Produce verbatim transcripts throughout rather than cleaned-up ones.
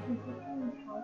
你是看一条。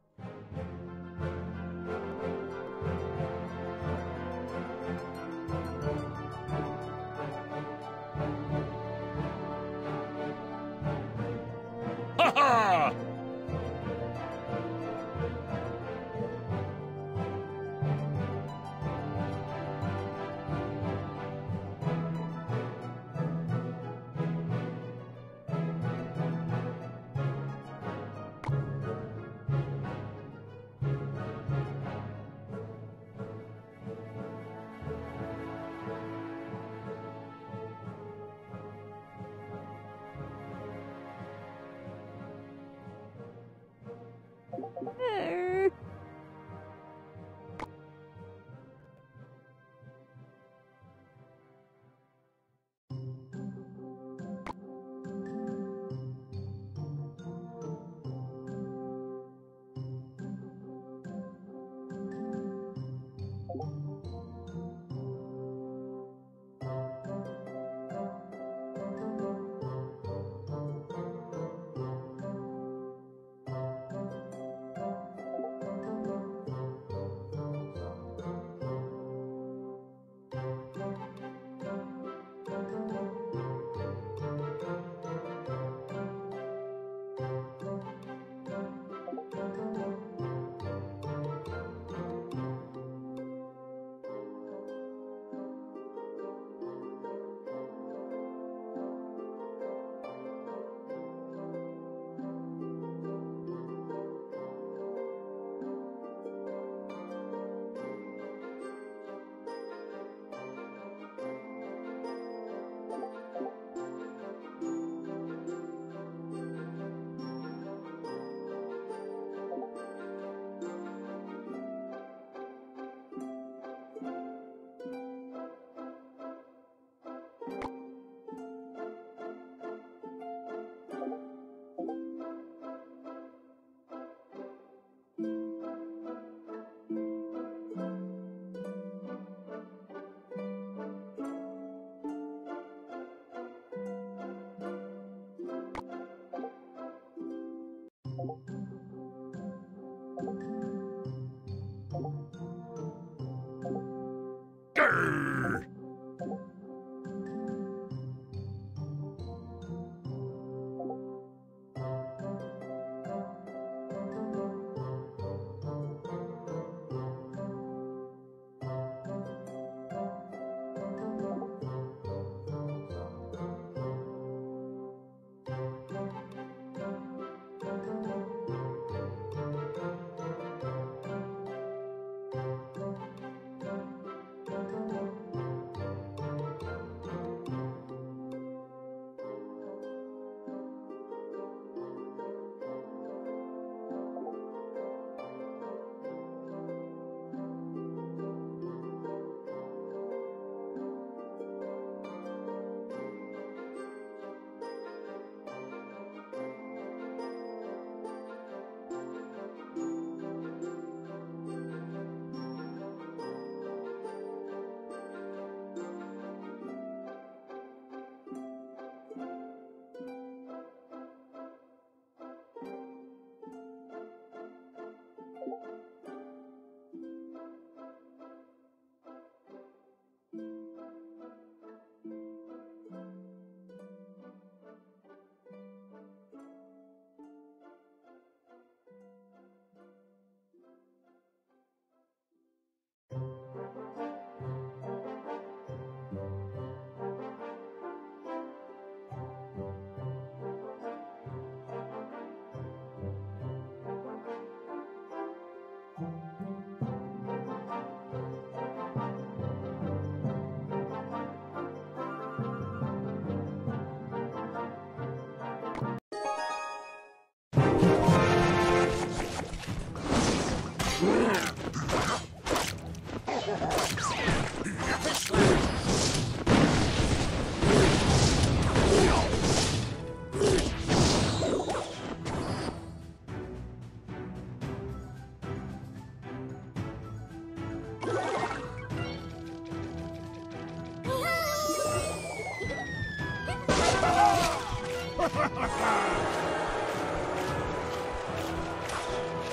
哈哈！Grrr!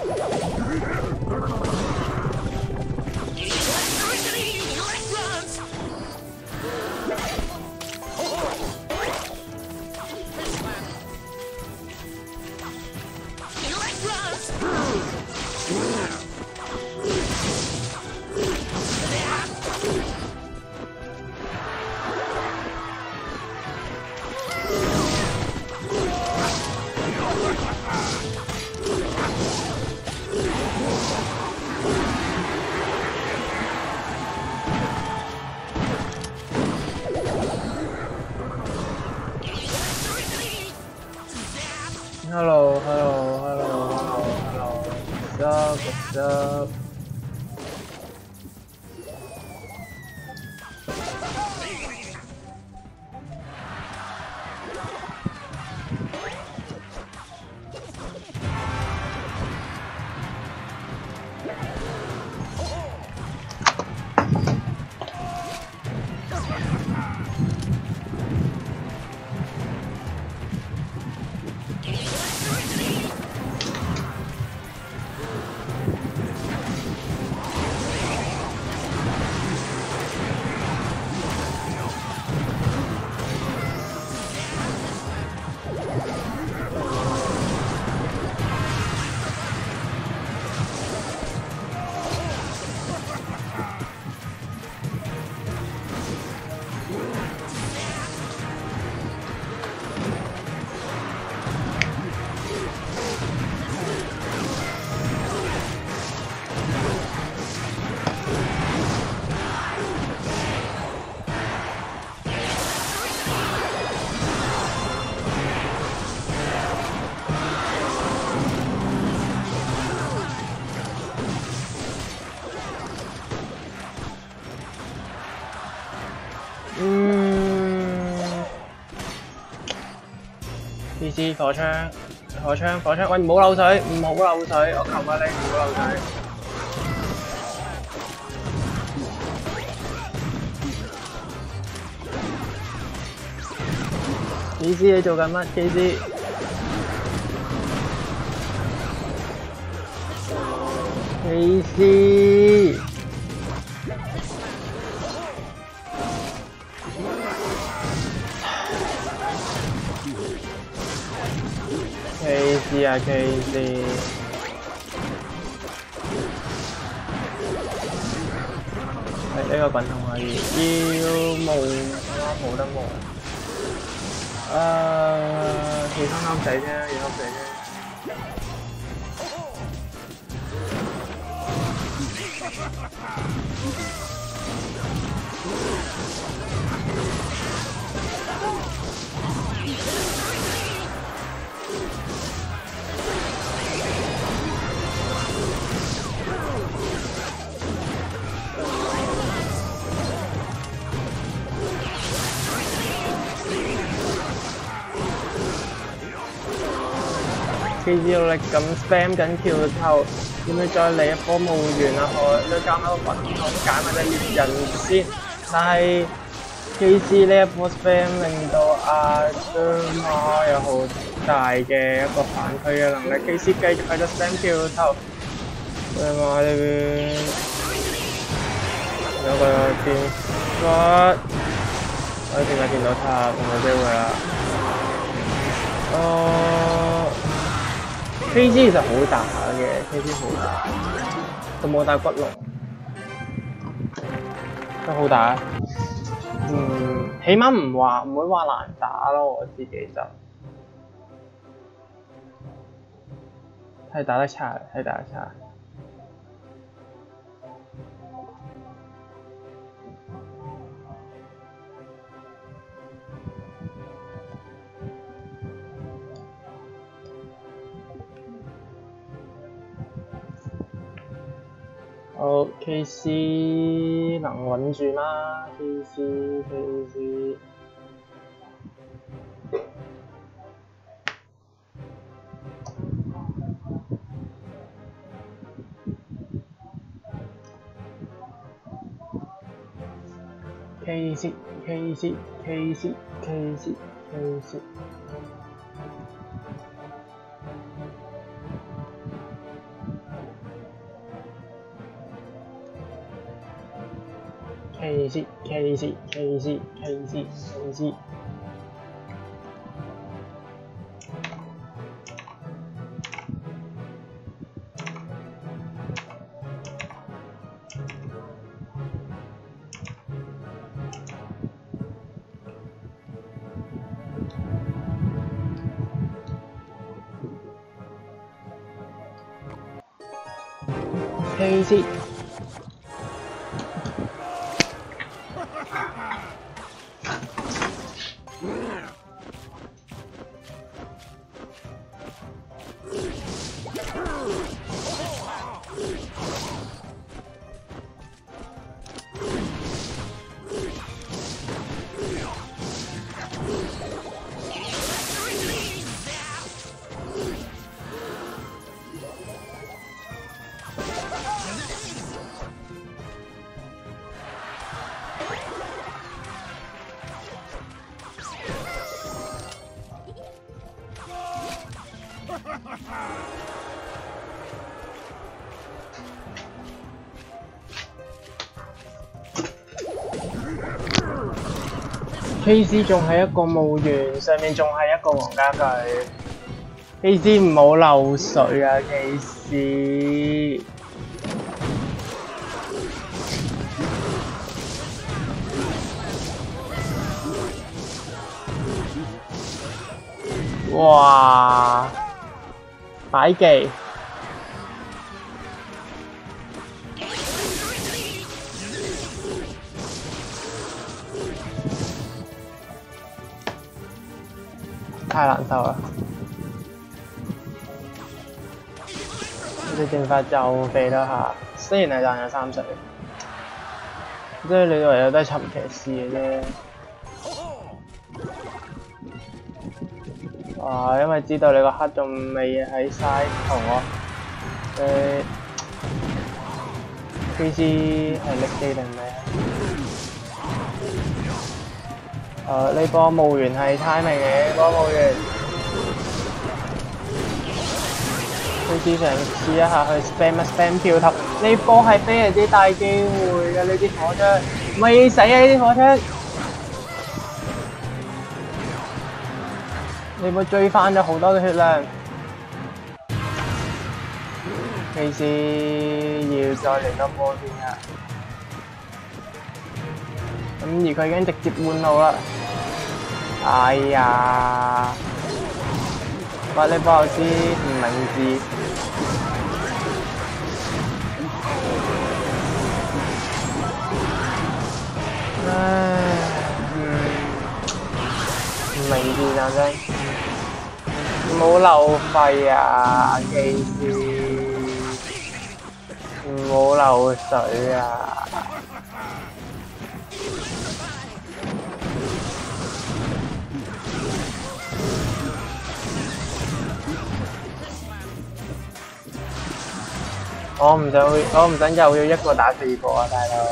Hello, hello, hello, hello, hello. What's up? What's up? P C 火槍，火槍，火槍，喂唔好漏水，唔好漏水，我求下你唔好漏水。K C 你做緊乜 ？K C K C K C 啊 K C， 係呢個滾筒可以，要冇冇得冇。誒，其他啱仔啫，其他仔啫。K C 努力咁 spam 緊跳頭，要唔要再嚟一波冇完啊？我再加埋個滾筒解埋隻獵人先。但係 K C 呢一波 spam 令到阿張馬有好大嘅一個反推嘅能力。K C 繼續喺度 spam 跳頭，張馬呢邊有個電發，我點解見到塔冇機會啦？哦。K C 其實好打嘅 ，K C 好打，佢冇帶骨龍，都好打。嗯，起碼唔話唔會話難打咯，我自己就太打得差，太打得差。好 ，K C 能穩住嗎 ？K C K C K C K C K C K C K C。 K C K C K C K C K C。K C。 K C 仲係一個墓園，上面仲係一個皇家具。K C 唔好漏水啊 ！K C。哇！擺技。 太難受啦！你電法就避得下，雖然係賺咗三水，即係你唯有都係尋騎士嘅啫。哇！因為知道你個黑仲未喺 side 同我，誒 K C 係力機定咩？ 誒呢、呃、波墓園係 timing 嘅，呢波墓園。K C 嘗試一下去 spam 一 spam 跳頭，呢波係非常之大機會嘅呢啲火槍，未死啊呢啲火槍！呢波追翻咗好多嘅血量 ，K C 要再嚟多波先啊！ 咁而佢已經直接換路啦！哎呀，哇！呢波有啲唔明智。唉，嗯，唔明智啊真，唔好漏費啊 ，K C， 唔好漏水啊！ 我唔想，我唔想又要一個打四個啊，大佬！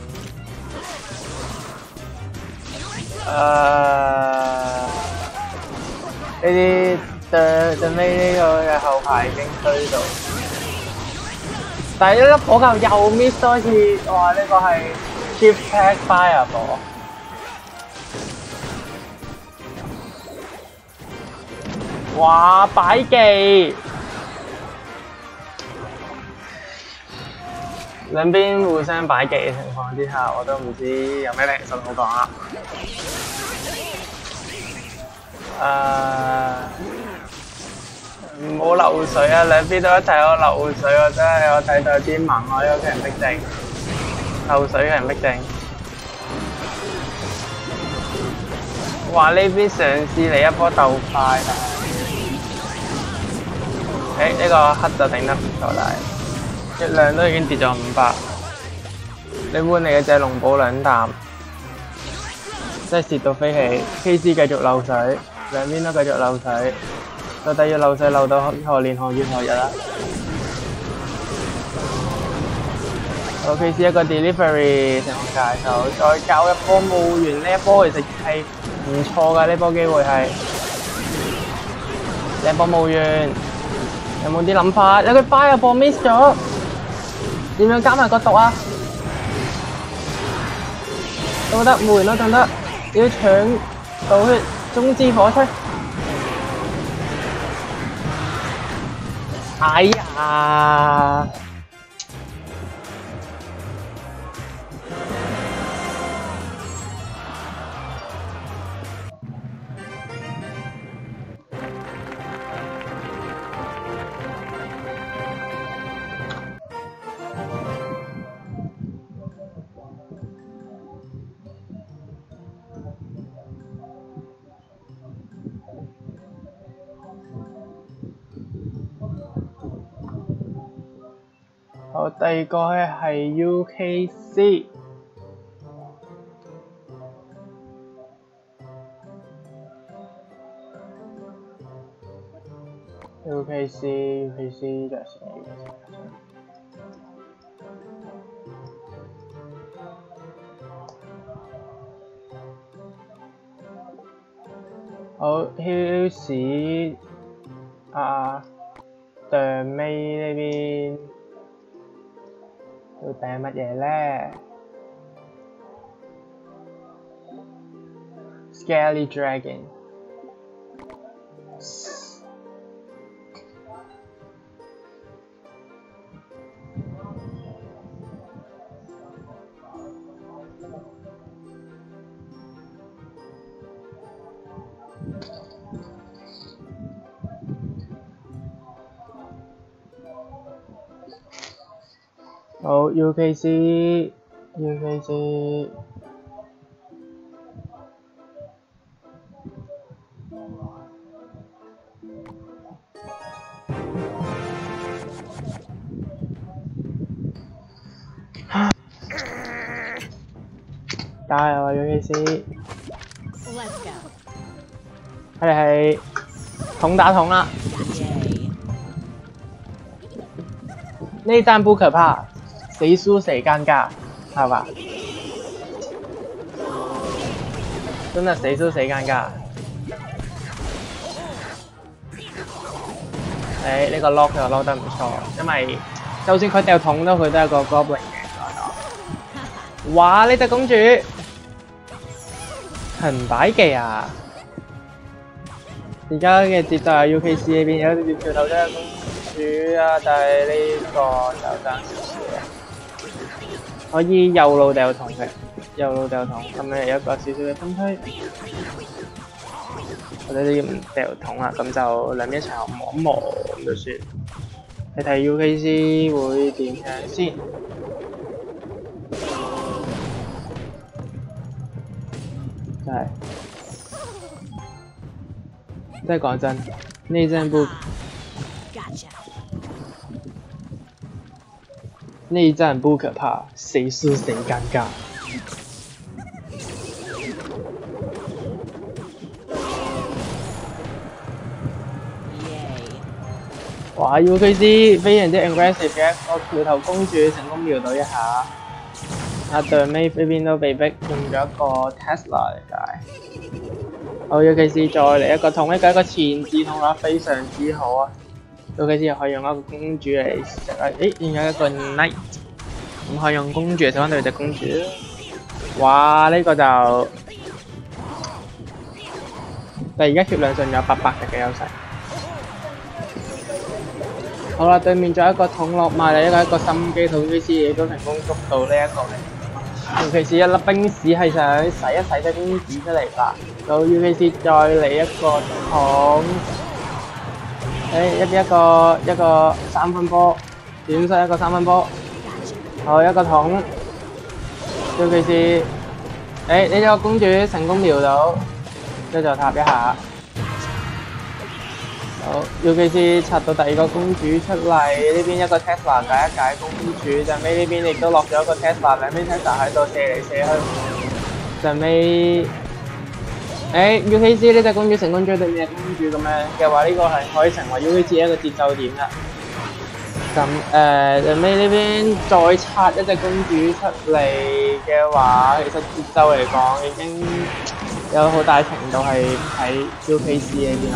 誒，呢啲最最尾呢個嘅後排已經推到，但係呢粒火球又 miss 多次，哇！呢、這個係 Shift Tag Fire 火，哇！擺技！ 兩邊互相擺技嘅情況之下，我都唔知有咩評述好講啦。誒，唔好漏水啊！兩邊都一齊有漏水，我真係我睇到啲盲海有人逼症，漏水嘅人逼症。哇！呢邊嘗試嚟一波鬥快，但係，誒呢個黑就頂得唔錯，但係。 血量都已經跌咗五百，你換嚟嘅隻龍寶兩啖，真係蝕到飛起。K C 繼續漏水，兩邊都繼續漏水，到底要漏水漏到何年何月何日啊？好 ，K C 一個 delivery 成功解手，再搞一波墓園，呢一波其實係唔錯㗎，呢波機會係呢波墓園有冇啲諗法？有佢 fire 波 miss 咗。 點樣加埋個毒啊？ 都得門都得得，要搶到血，中之火出。哎呀！好，第二個係 U K C。U K C U K C 就係先 U K C。好 ，Hills 啊，對尾呢邊會掟乜嘢咧 ？Scaly Dragon。好 ，U K C，U K C， 加油啊 ！U K C， 佢哋係桶打桶啦。內戰不可怕。誰輸誰尷尬，好吧？真的誰輸誰尷尬。誒，呢個 lock 又 lock 得唔錯，因為就算佢掉桶都佢都係個 goblin 嘅。哇！呢隻公主很擺技啊！而家嘅節奏係 U K C 呢邊有條條頭真係公主啊，但係呢個就爭少少嘅。可以右路掉桶嘅，右路掉桶，咁樣有一個少少嘅分區。我哋呢啲唔掉桶啦，咁就兩邊一齊磨一磨咁就算。睇睇 U K C 會點樣先？真係，真係講真，呢陣不。內戰不可怕，誰輸誰尷尬。哇 ！U K C 非常之 aggressive 嘅一個橋頭公主成功瞄到一下，阿對尾呢邊都被逼用咗一個 Tesla 嚟解。好 ，U K C 再嚟一個同一個一個前置筒啦，非常之好啊！ U K C 又可以用一個公主嚟食啊！誒，仲有一個 knight， 咁可以用公主嚟食翻對隻公主。哇！呢、這個就，但而家血量上有八百值嘅優勢。好啦，對面仲有一個桶落埋嚟，一個一個心機桶 U K C 亦都成功捉到呢一個嚟。U K C 一粒冰屎係想洗一洗隻冰屎出嚟吧。到 U K C 再嚟一個桶。誒一邊一個一個三分波，點晒一個三分波，好一個桶 ，U K C， 誒呢個公主成功瞄到，跟住就塔一下，好 U K C 拆到第二個公主出嚟，呢邊一個 Tesla 解一解公主，陣尾呢邊亦都落咗一個 Tesla， 兩邊 Tesla 喺度射嚟射去，陣尾。誒 U K C 呢隻公主成功追對面公主咁樣嘅話，呢個係可以成為 U K C 一個節奏點啦。咁誒最尾呢邊再拆一隻公主出嚟嘅話，其實節奏嚟講已經有好大程度係喺 U K C 呢邊啦。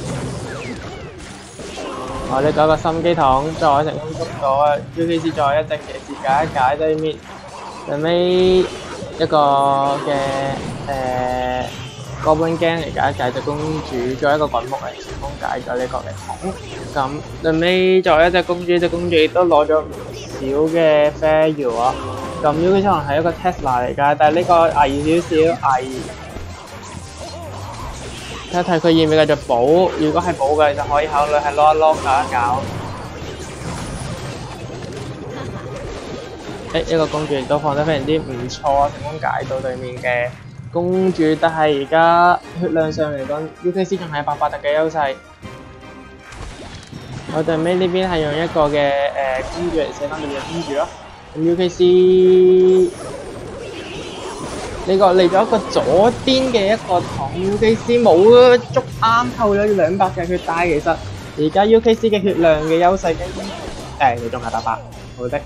我呢個一個心機筒再成功捉到啊 ！U K C 再一隻騎士解一解對面，最尾一個嘅誒哥本鏡嚟解解隻公主，再一個滾木嚟成功解咗呢個嘅桶。咁最尾再一隻公主，隻公主亦都攞咗唔少嘅 fail 啊！咁 U K 可能係一個 Tesla 嚟㗎，但係呢個危少少危。睇睇佢要唔要繼續補，如果係補嘅就可以考慮係攞一攞搞一搞。誒、欸、一個公主亦都放得非常之唔錯，成功解到對面嘅公主，但係而家血量上嚟講 ，U K C 仲係百八特嘅優勢。我最尾呢邊係用一個嘅誒、呃、公主嚟寫翻對面嘅公主咯。咁 U K C 呢個嚟咗一個左邊嘅一個桶 ，U K C 冇捉啱扣咗兩百嘅血，但係其實而家 U K C 嘅血量嘅優勢已經誒，你仲係百八，好的。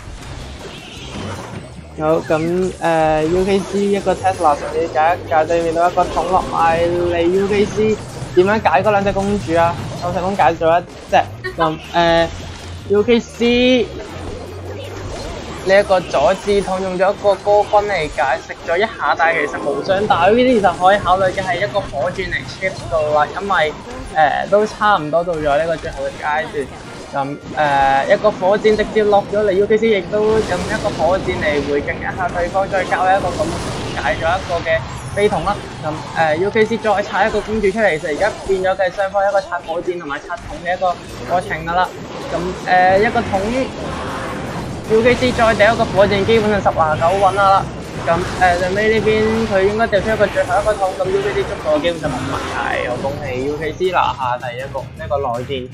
好咁誒、呃、U K C 一個 Tesla 上面解一解對面到一個桶落埋嚟 U K C 點樣解嗰兩隻公主啊？我成功解咗一隻咁誒 U K C 呢一個左字筒用咗一個高分嚟解食咗一下，但係其實無傷大。呢啲就可以考慮嘅係一個火箭嚟 chip 到啦，因為誒、呃、都差唔多到咗呢個最後嘅階段。咁誒、呃、一個火箭直接落咗嚟 U K C， 亦都用一個火箭嚟回敬一下對方，再交一個咁解咗一個嘅飛筒啦。咁誒、呃、U K C 再拆一個公主出嚟，其實而家變咗嘅雙方一個拆火箭同埋拆桶嘅一個過程噶啦。咁誒、呃、一個桶 U K C 再掉一個火箭，基本上十拿九穩啦。咁誒最尾呢邊佢應該掉出一個最後一個桶，咁 U K C 捉到基本上冇問題，我恭喜 U K C 拿下第一個呢、這個內戰。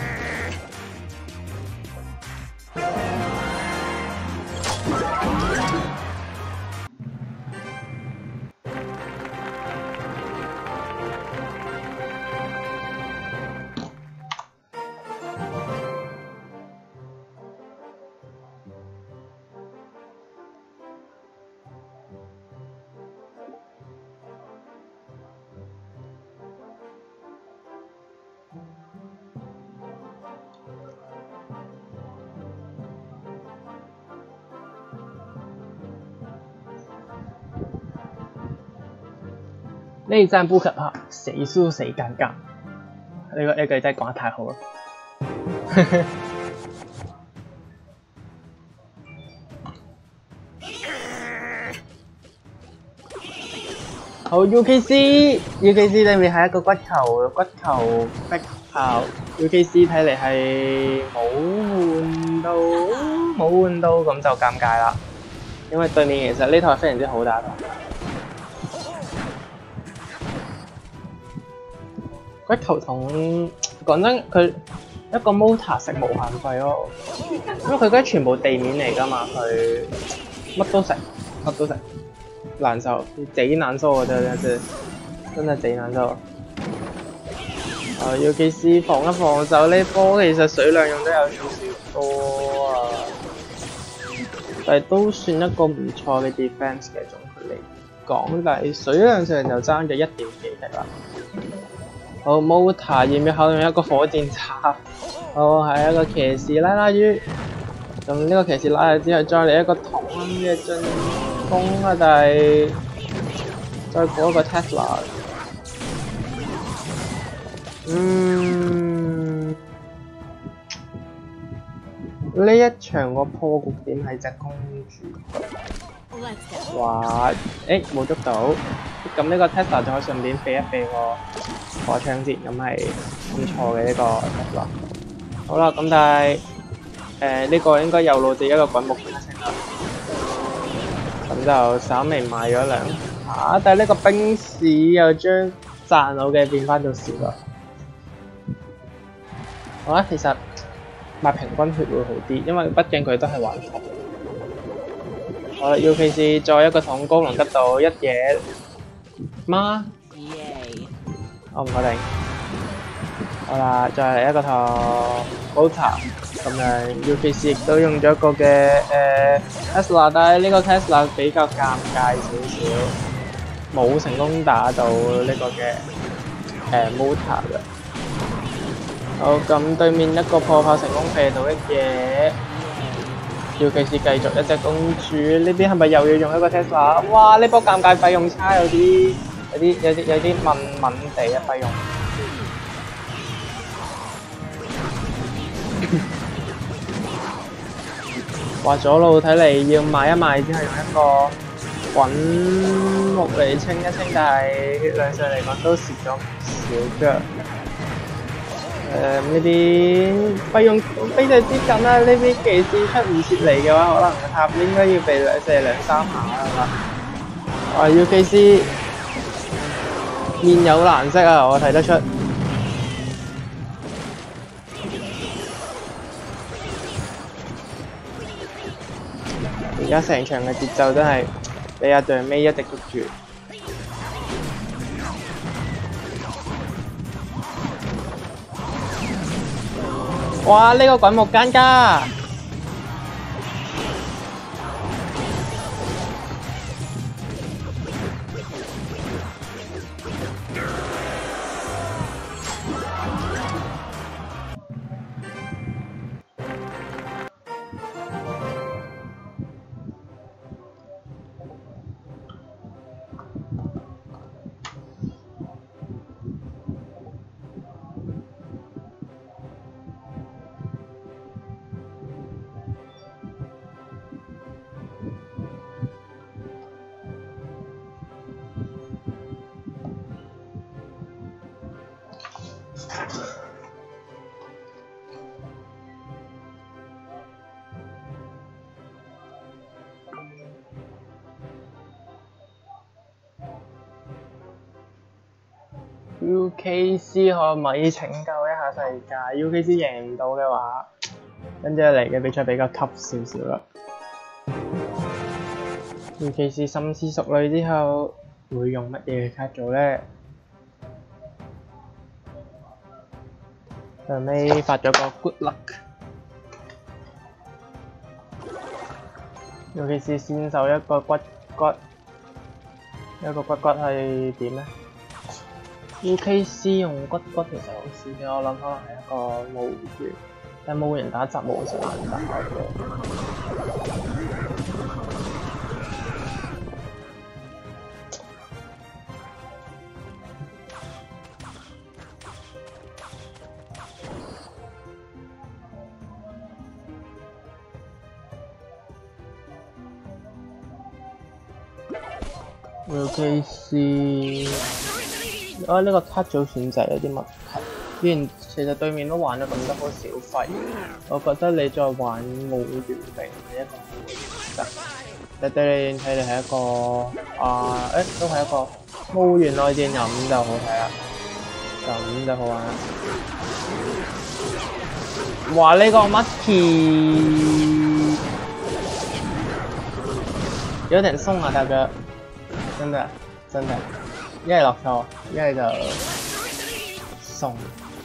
內戰不可怕，誰輸誰尷尬。呢、這個呢句真係講得太好啦！好 U K C，U K C 裏面係一個骨球骨球逼炮 ，U K C 睇嚟係冇換到冇換到，咁就尷尬啦。因為對面其實呢套係非常之好打。骨球筒講真，佢一個 motor 食無限費咯，因為佢嗰啲全部地面嚟㗎嘛，佢乜都食，乜都食，難受，賊難受啊！真係真係真係賊難受。啊 ，U K C 防一防守呢波，其實水量用得有少少多啊，但係都算一個唔錯嘅 defense 嘅總括嚟講，但係水量上就爭咗一點幾滴啦。好 ，Motor 要唔要考慮一個火箭插？好，係一個騎士拉拉魚。咁呢個騎士拉咗之後，再嚟一個桶嘅進攻啊！但係再過一個 Tesla。嗯，呢一場個破局點係隻公主。哇！誒冇捉到，咁呢個 Tesla 就可以順便避一避個火槍節，咁係唔錯嘅呢個 Tesla。好啦，咁但係誒呢個應該右路自己一個滾木先啦，咁就稍微賣咗兩下，但係呢個冰士又將賺到嘅變翻做蝕啦。我覺得其實賣平均血會好啲，因為畢竟佢都係玩服。好啦 ，U K C 再一個桶高能得到一嘢嗎？我唔確定。好啦，再嚟一個桶 Motor， 咁樣 U K C 亦都用咗一個嘅誒 Tesla， 但係呢個 Tesla 比較尷尬少少，冇成功打到呢個嘅誒 Motor 嘅。好，咁對面一個破炮成功射到一嘢。 尤其是繼續一隻公主，呢邊係咪又要用一個 Tesla？ 哇！呢波尷尬費用差有啲有啲有啲有啲問問地嘅費用。話左路睇嚟要賣一賣，只係用一個滾木嚟清一清，但係血量上嚟講都蝕咗唔少嘅。誒呢邊費用非常之緊啦！呢邊技師出唔切嚟嘅話，可能個塔應該要被兩射兩三下啦。哇 ！U K C 面有難色啊，我睇得出。而家成場嘅節奏真係俾阿隊尾一直捉住。哇！呢、這個滾木間加，U K C 可唔可以拯救一下世界 ？U K C 贏唔到嘅話，跟住嚟嘅比賽比較 tough 少少啦。U K C 深思熟慮之後，會用乜嘢嘅卡組咧？最尾發咗個 good luck。U K C 先手一個骨骨，一個骨骨係點咧？ U K C 用骨骨其實好少嘅，我諗可能係一個墓園，但墓園打雜冇成難打嘅。U K C 啊！呢、這個卡組選擇有啲問題，雖然其實對面都玩咗咁多波小費，我覺得你再玩墓園並唔係一個好嘅選擇。但對你睇嚟係一個啊，誒、欸、都係一個墓園內戰咁就好睇啦，咁就好玩啦。哇！呢、這個 Mucky 有點鬆啊，大哥，真的真的。一係落錯，一係就送。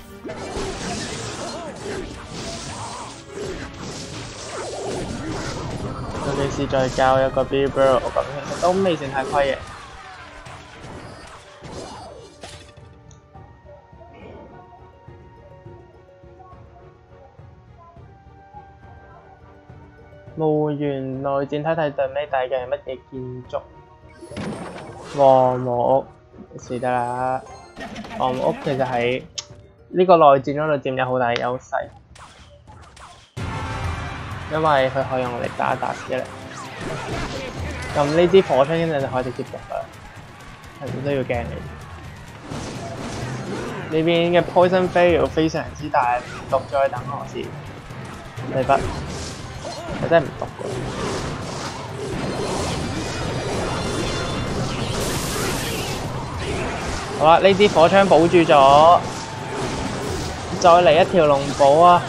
尤其是再教一個 Billboard， 我覺得其實都未算太虧嘅。墓園內戰睇睇最尾大嘅係乜嘢建築？黃木屋。是得啦，黃木屋其實喺呢個內戰嗰度佔有好大優勢，因為佢可以用嚟打一打死力。咁呢支火槍一陣就可以直接毒啦，係唔需要驚你。呢邊嘅 Poison Fail 非常之大，唔毒再等我先。嚟不，佢真係唔毒嘅。好啦，呢支火槍保住咗，再嚟一條龍寶啊！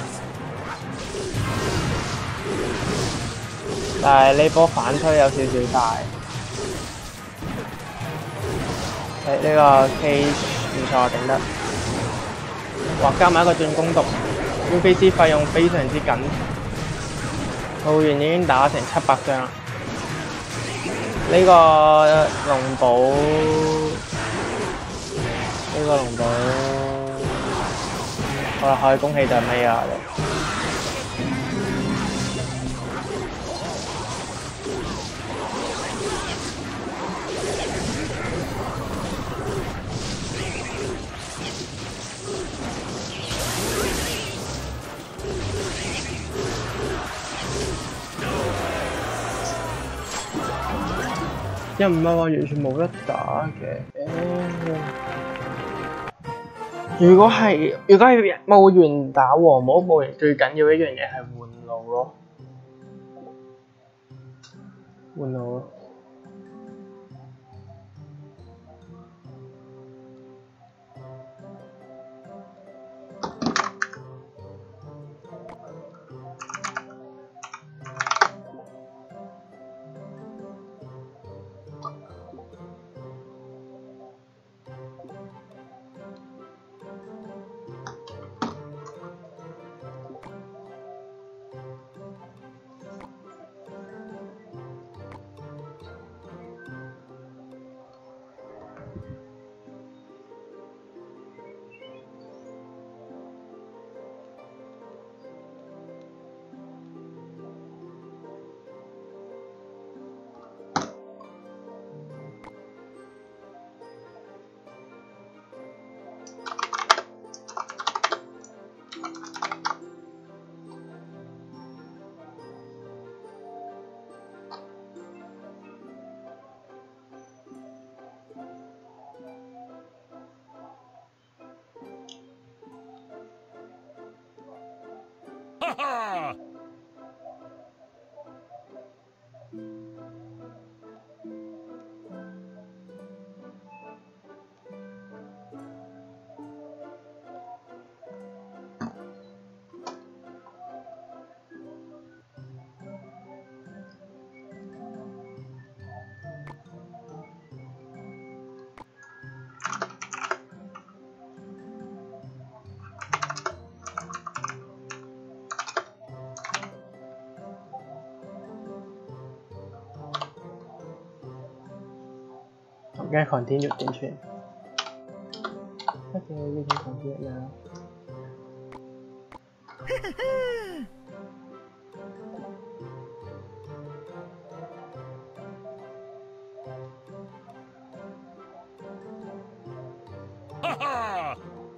但係呢波反推有少少大。誒，呢個 cage 唔錯，頂得。哇！加埋一個進攻毒 ，U K C 費用非常之緊。墓園已經打成七百張啦。呢個龍寶。呢個龍寶，好啦，可以恭喜就尾啊！ 又唔係話完全冇得打嘅。如果係如果係墓園打黃帽，墓園最緊要一樣嘢係換路咯，換路咯。 哈哈！ Okay, continue 點算 ？Okay, we can continue now. 哈哈！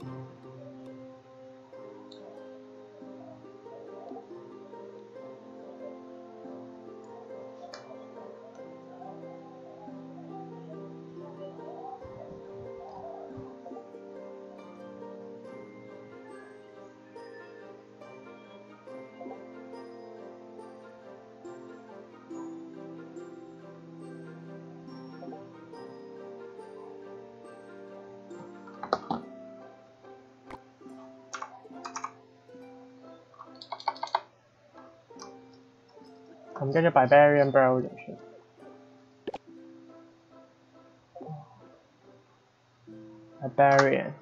咁跟住 Barbarian Brawl 點算 ？Barbarian。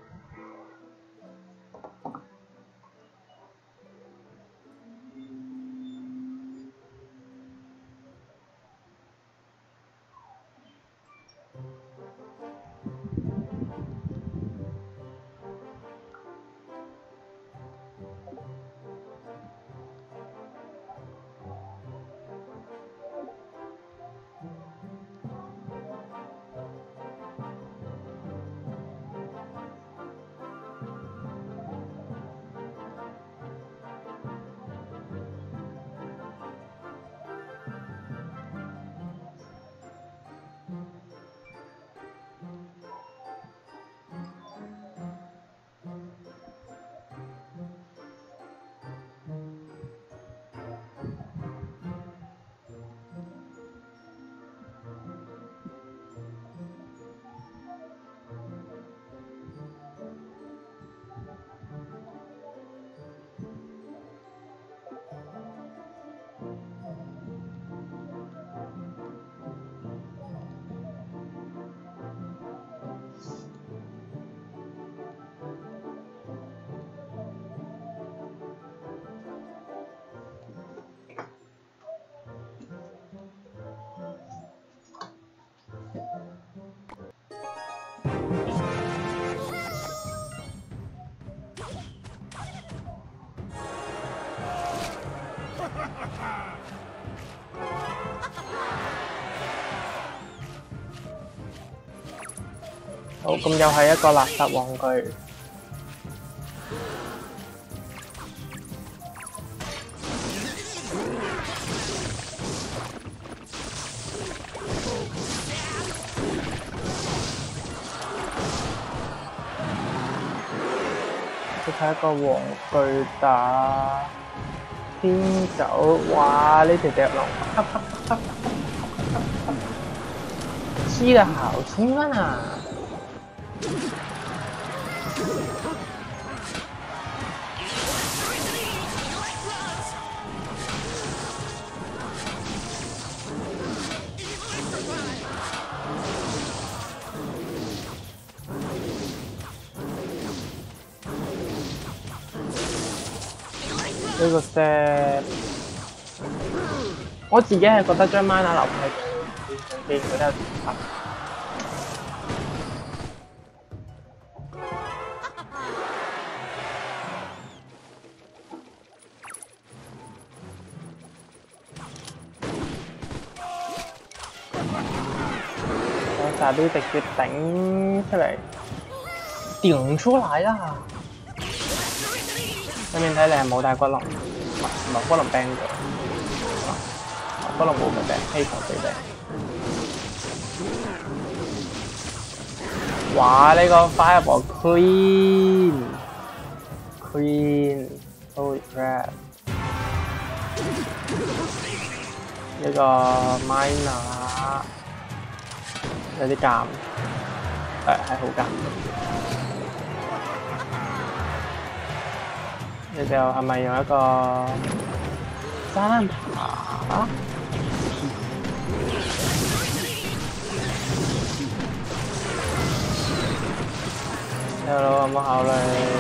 好，咁又係一個垃圾玩具。 係一個黃巨打天狗，哇！呢條隻龍吸得好清啊！呢個 step， 我自己係覺得將 mana 留喺佢上機佢都有啲得。我撒啲直接頂出嚟，頂出嚟啦！對面睇你係冇帶骨龍，唔係唔係骨龍 ban 咗，骨龍冇佢 ban， 希望死 ban。哇！呢、這個 fireball clean clean holy crap！ 呢個 miner 有啲尷，誒係好尷。你就係咪用一個三爬？有冇有冇考慮？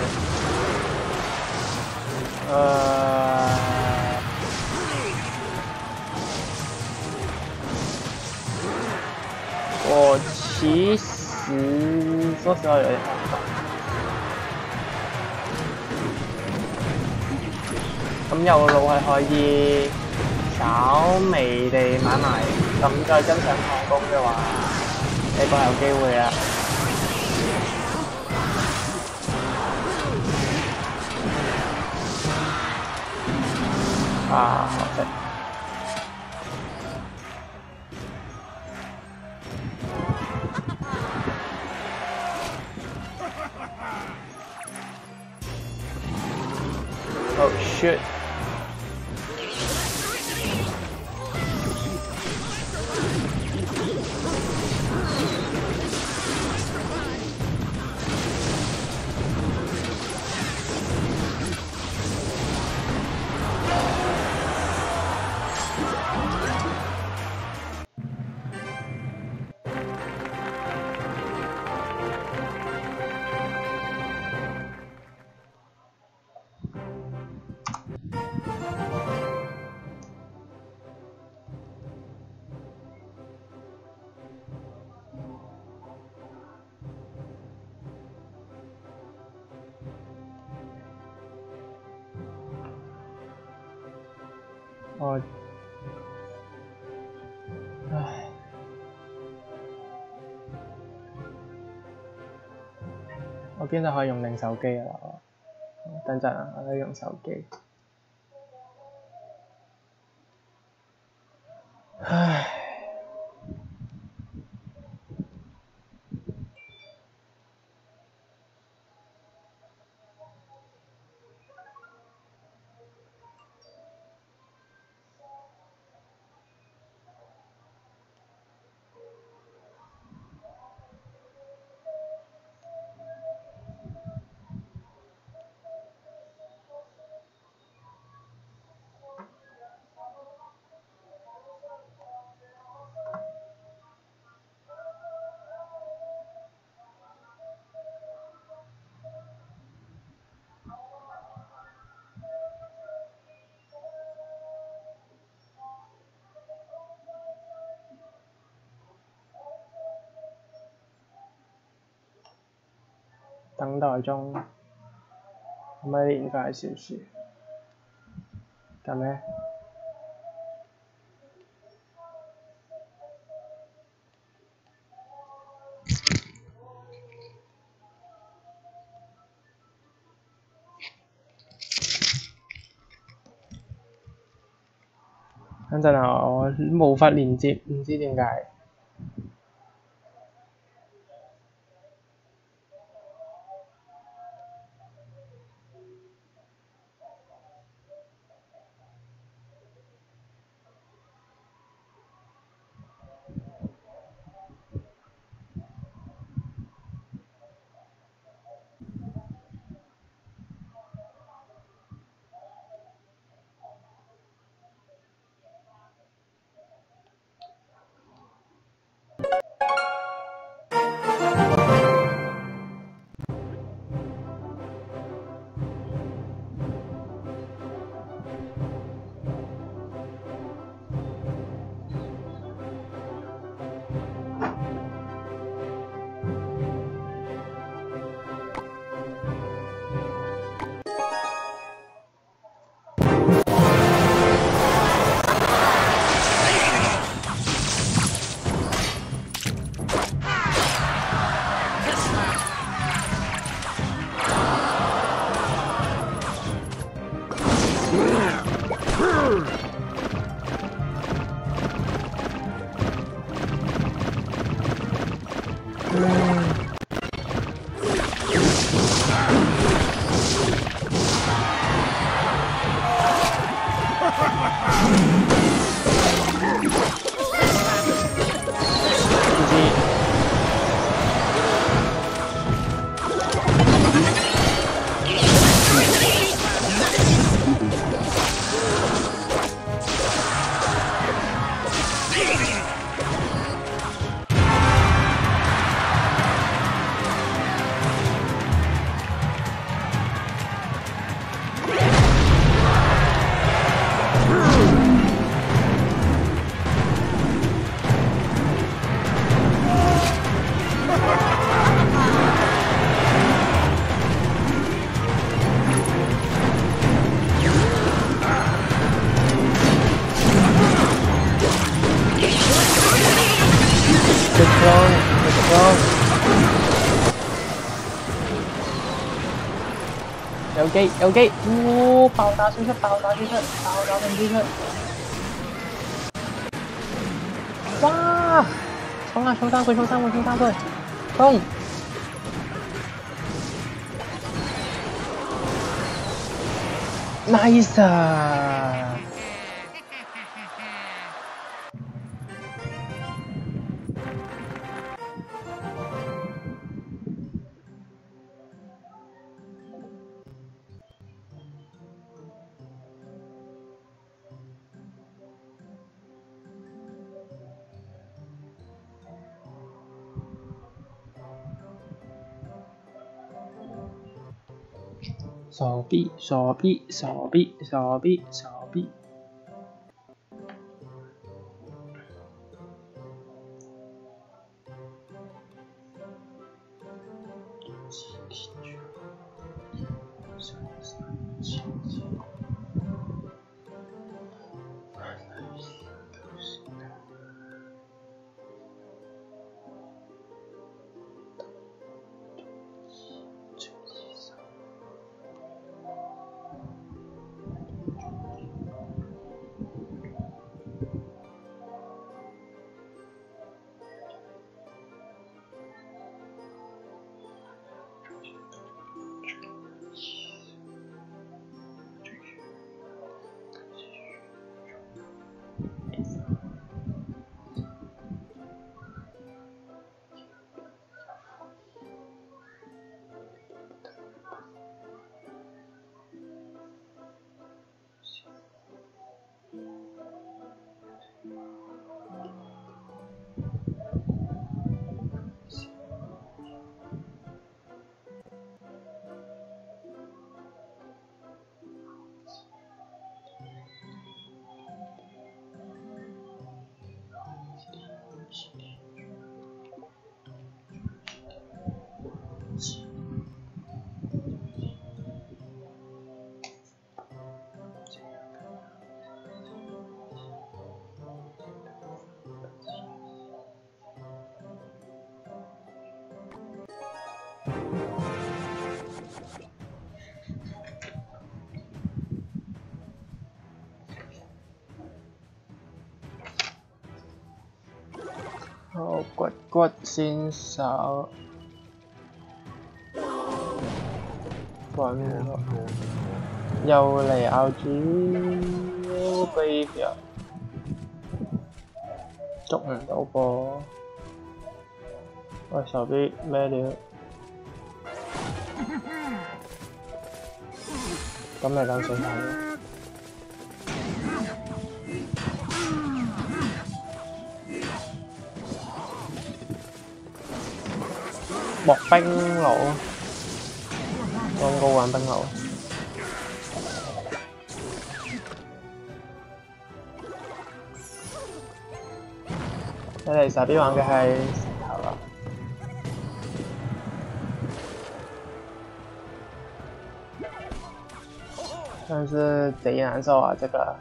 呃，我其實說實話有點害怕。咁右路係可以稍微地買埋，咁再跟上抗攻嘅話，呢個係有機會啊！啊，可惜。Oh shit！我，唉，我邊度可以用定手機啊？等陣啊，我要用手機。唉。等待中，可唔可以連快少少？咁咧？等陣啊，我無法連接，唔知點解。 有機有機，哇！爆炸輸出，爆炸輸出，爆炸性輸出，哇！衝啊！衝三倍，衝三倍，衝三倍，衝！ Nice 啊！傻逼，傻逼，傻逼，傻逼，傻逼。好骨骨先手，滾又嚟咬住 baby 啊！捉唔到噃，喂手臂咩料？咁咪夠死下。 搏冰佬，咁高玩冰佬，你哋傻逼玩嘅係石頭啦，真是贼難受啊！這個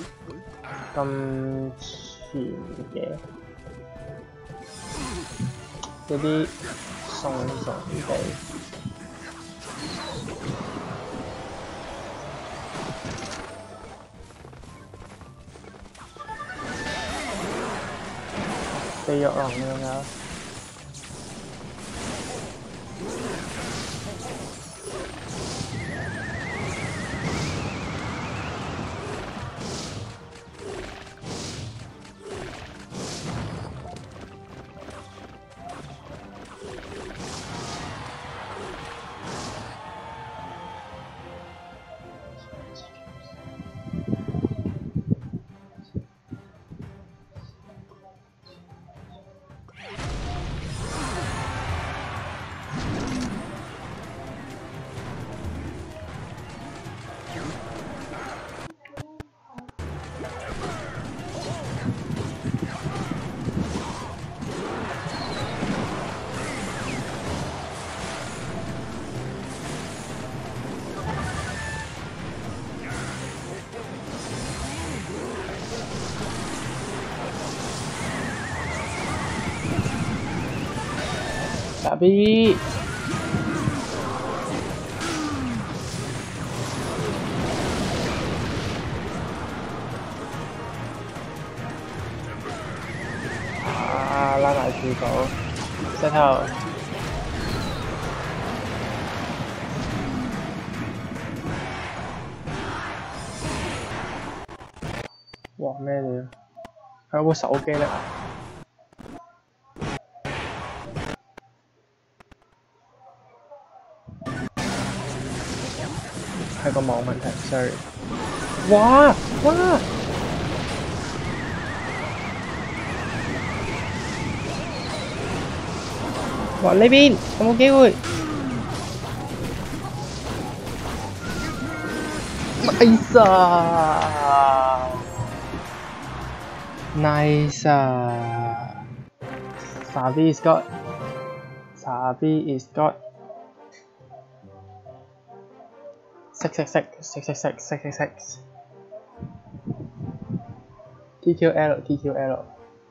咁前嘅嗰啲。 送送地， 地獄龍咁樣。傻逼！啊，拉埋住寶，石頭。哇！咩料？佢有部手機咧。係個網問題 ，sorry。哇哇！哇！呢邊有冇機會 ？Nice 啊 ！Nice 啊！傻逼 is God， 傻逼 is God。Six six six six six six six six six T Q L T Q L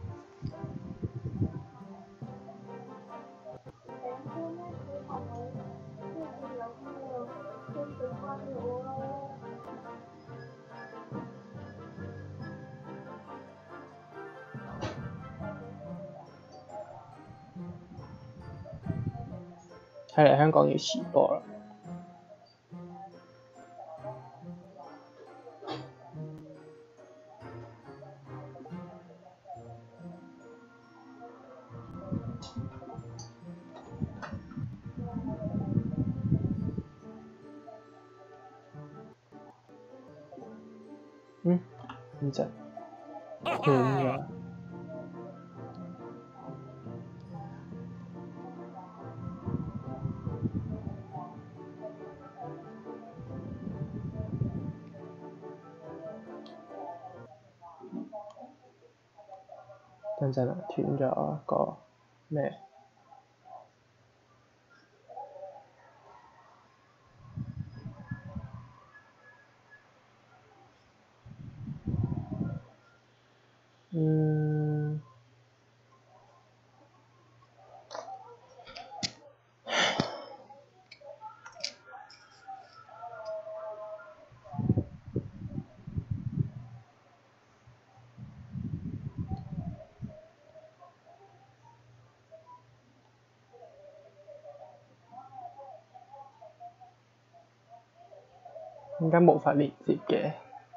睇嚟香港要遲播啦。嗯，唔知斷咗。等陣啊，斷咗個咩？嗯，點解無法連接嘅？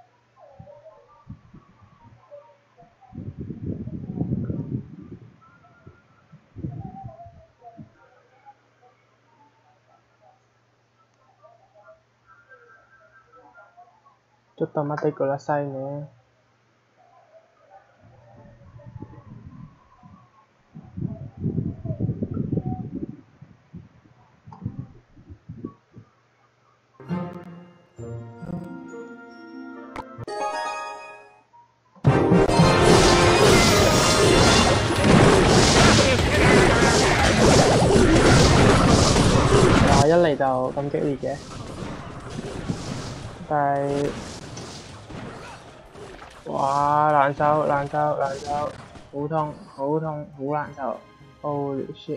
ちょっと待ってくださいね。哇！一嚟就咁激烈嘅，但係哇難受難受難受，好痛好痛好難受 ，Holy shit！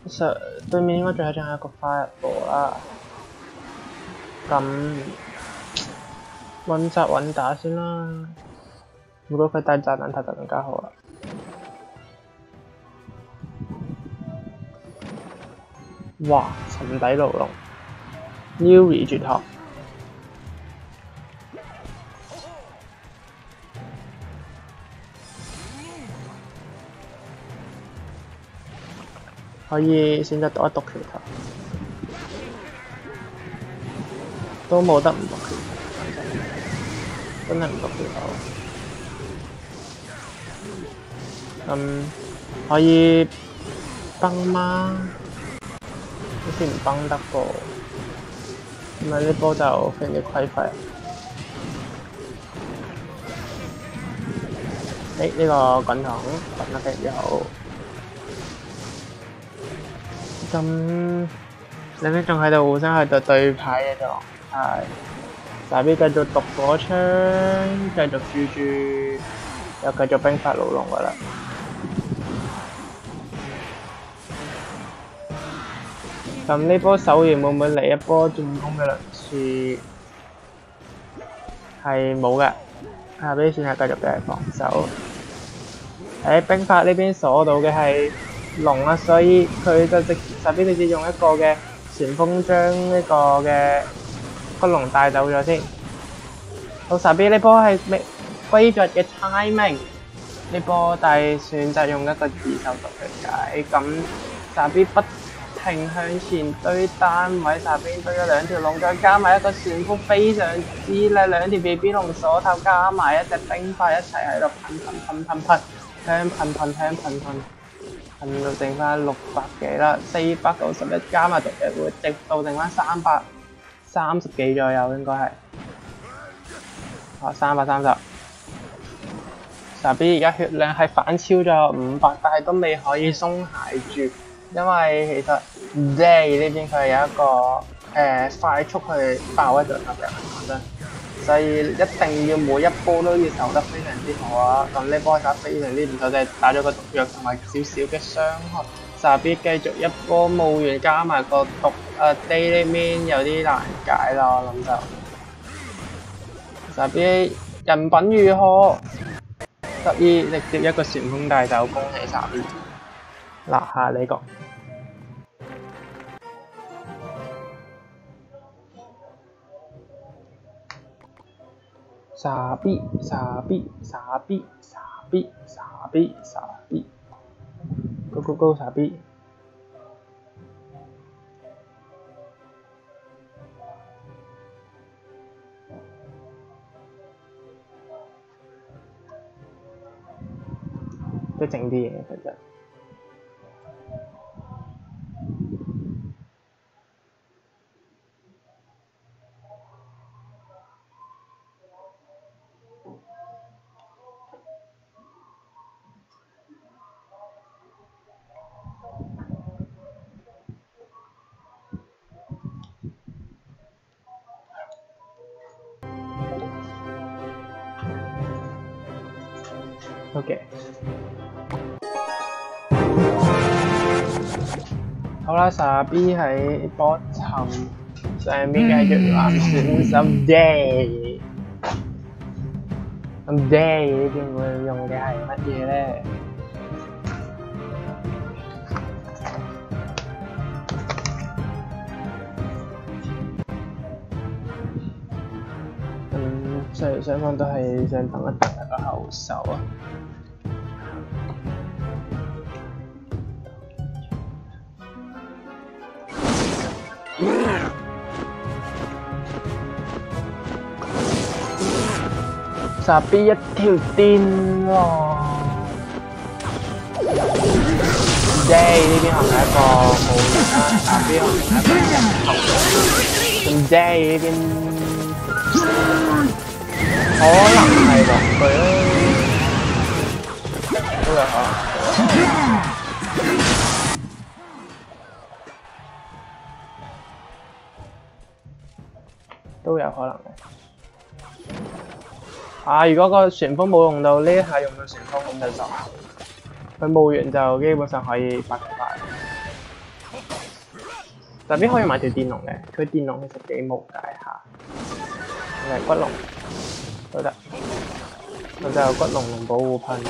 實對面應該最後仲有一個 fireball 啦。咁穩紮穩打先啦。如果佢帶炸彈塔就更加好啦。哇！沉底牢籠 ，Yuri 絕學。可以選擇讀一讀拳頭，都冇得唔讀拳頭，真係唔讀拳頭。咁、嗯、可以崩嗎？好似唔崩得噃，咁啊呢波就非常之虧費。誒、欸、呢、這個滾筒滾得非常之好。咁兩邊仲喺度互相喺度對牌嘅狀態，大 B 繼續讀火槍，繼續住住，又繼續兵法牢籠噶啦。咁呢波守完會唔會嚟一波進攻嘅輪次？係冇嘅，大 B 先係繼續俾人防守。喺兵法呢邊鎖到嘅係龍啊，所以佢就直大 B 直接用一個嘅旋風將呢個嘅黑龍帶走咗先。到大 B 呢波係規則嘅 timing， 呢波但係選擇用一個自手毒去解，咁大 B 不停向前堆單位，大 B 堆咗兩條龍，再加埋一個旋風，非常之靚，兩條 B B 龍鎖頭，加埋一隻兵法一齊喺度噴噴噴噴噴，香噴噴香噴噴。噴到剩翻六百幾啦，四百九十一加埋毒藥會直到剩翻三百三十幾左右應該係，啊三百三十。大 B 而家血量係反超咗五百，但係都未可以鬆懈住，因為其實 Day 呢邊佢係有一個誒、呃、快速去爆一隊特嘅講真，所以一定要每一波都要守得非常之好啊！咁呢波打非常之唔錯，就係打咗個毒藥同埋少少嘅傷害。大 B 繼續一波冒完加埋個毒誒 Day 呢邊有啲難解啦，我諗就大 B 人品如何？得意直接一個旋風帶走，恭喜大 B 拿下呢個。傻逼傻逼傻逼傻逼傻逼傻逼 ，Go Go Go 傻逼！都整啲嘢其實。OK， 好啦，傻 B 喺波沉上邊嘅越南選手 Day， 咁 Day 呢邊會用嘅係乜嘢咧？咁即係雙方都係想等一等一個後手啊！傻 B 一條電喎 ，Day 呢邊係咪一個冇人啦？傻 B 係咪一個人頭？咁 Day 呢邊可能係落佢啦，都有可能。都有可能嘅。啊！如果個旋風冇用到呢一下用到旋風咁就就，佢冇完就基本上可以百幾塊。 特別可以買條電龍嘅，佢電龍其實幾無解下。嚟骨龍都得，我就有骨龍龍保護噴，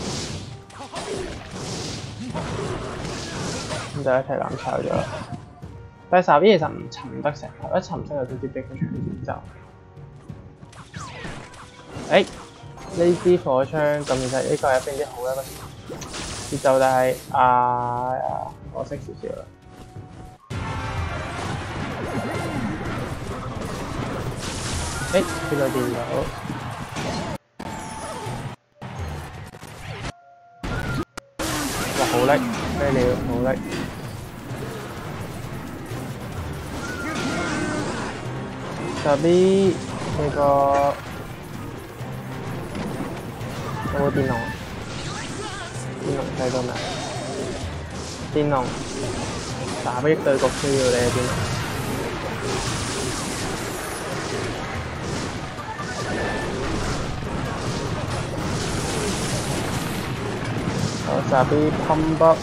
咁就一齊攬炒咗啦。但係 Sabi 其實唔沉得石頭，一沉石就直接俾佢長節奏。誒，呢支火槍咁其實呢個係非常之好一個節奏，但係啊可惜少少啦。誒，呢度電到，哇好叻，咩料好叻！Sabi呢個有冇電龍？電龍睇到未？電龍，Sabi對局需要你嘅電龍。好 ，Sabi pump up。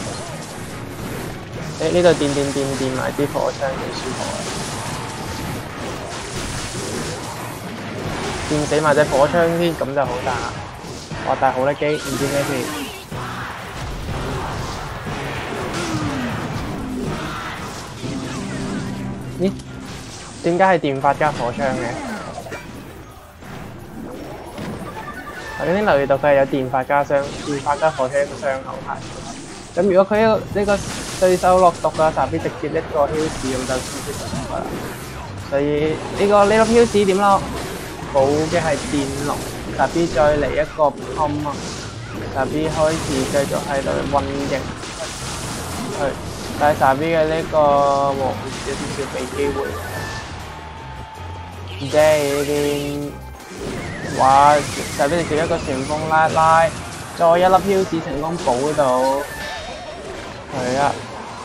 誒呢度電電電電埋支火槍幾舒服啊！電死埋隻火槍先，咁就好大啦！哇，但係好叻機，唔知咩事。咦？點解係電發加火槍嘅？我已經留意到佢係有電發加雙電發加火槍一個雙口牌。咁如果佢呢、這個呢、這個對手落毒嘅 Sabi 直接一個 heal 士咁就直接得㗎啦。所以呢、這個呢粒 heal 士點咯？補嘅係電龍 ，Sabi 再嚟一個噴啊 ！Sabi 開始繼續喺度運營去，但係 Sabi 嘅呢個王有少少俾機會。即係呢邊話 Sabi 直接一個旋風拉拉，再一粒飄子成功補到，係啊！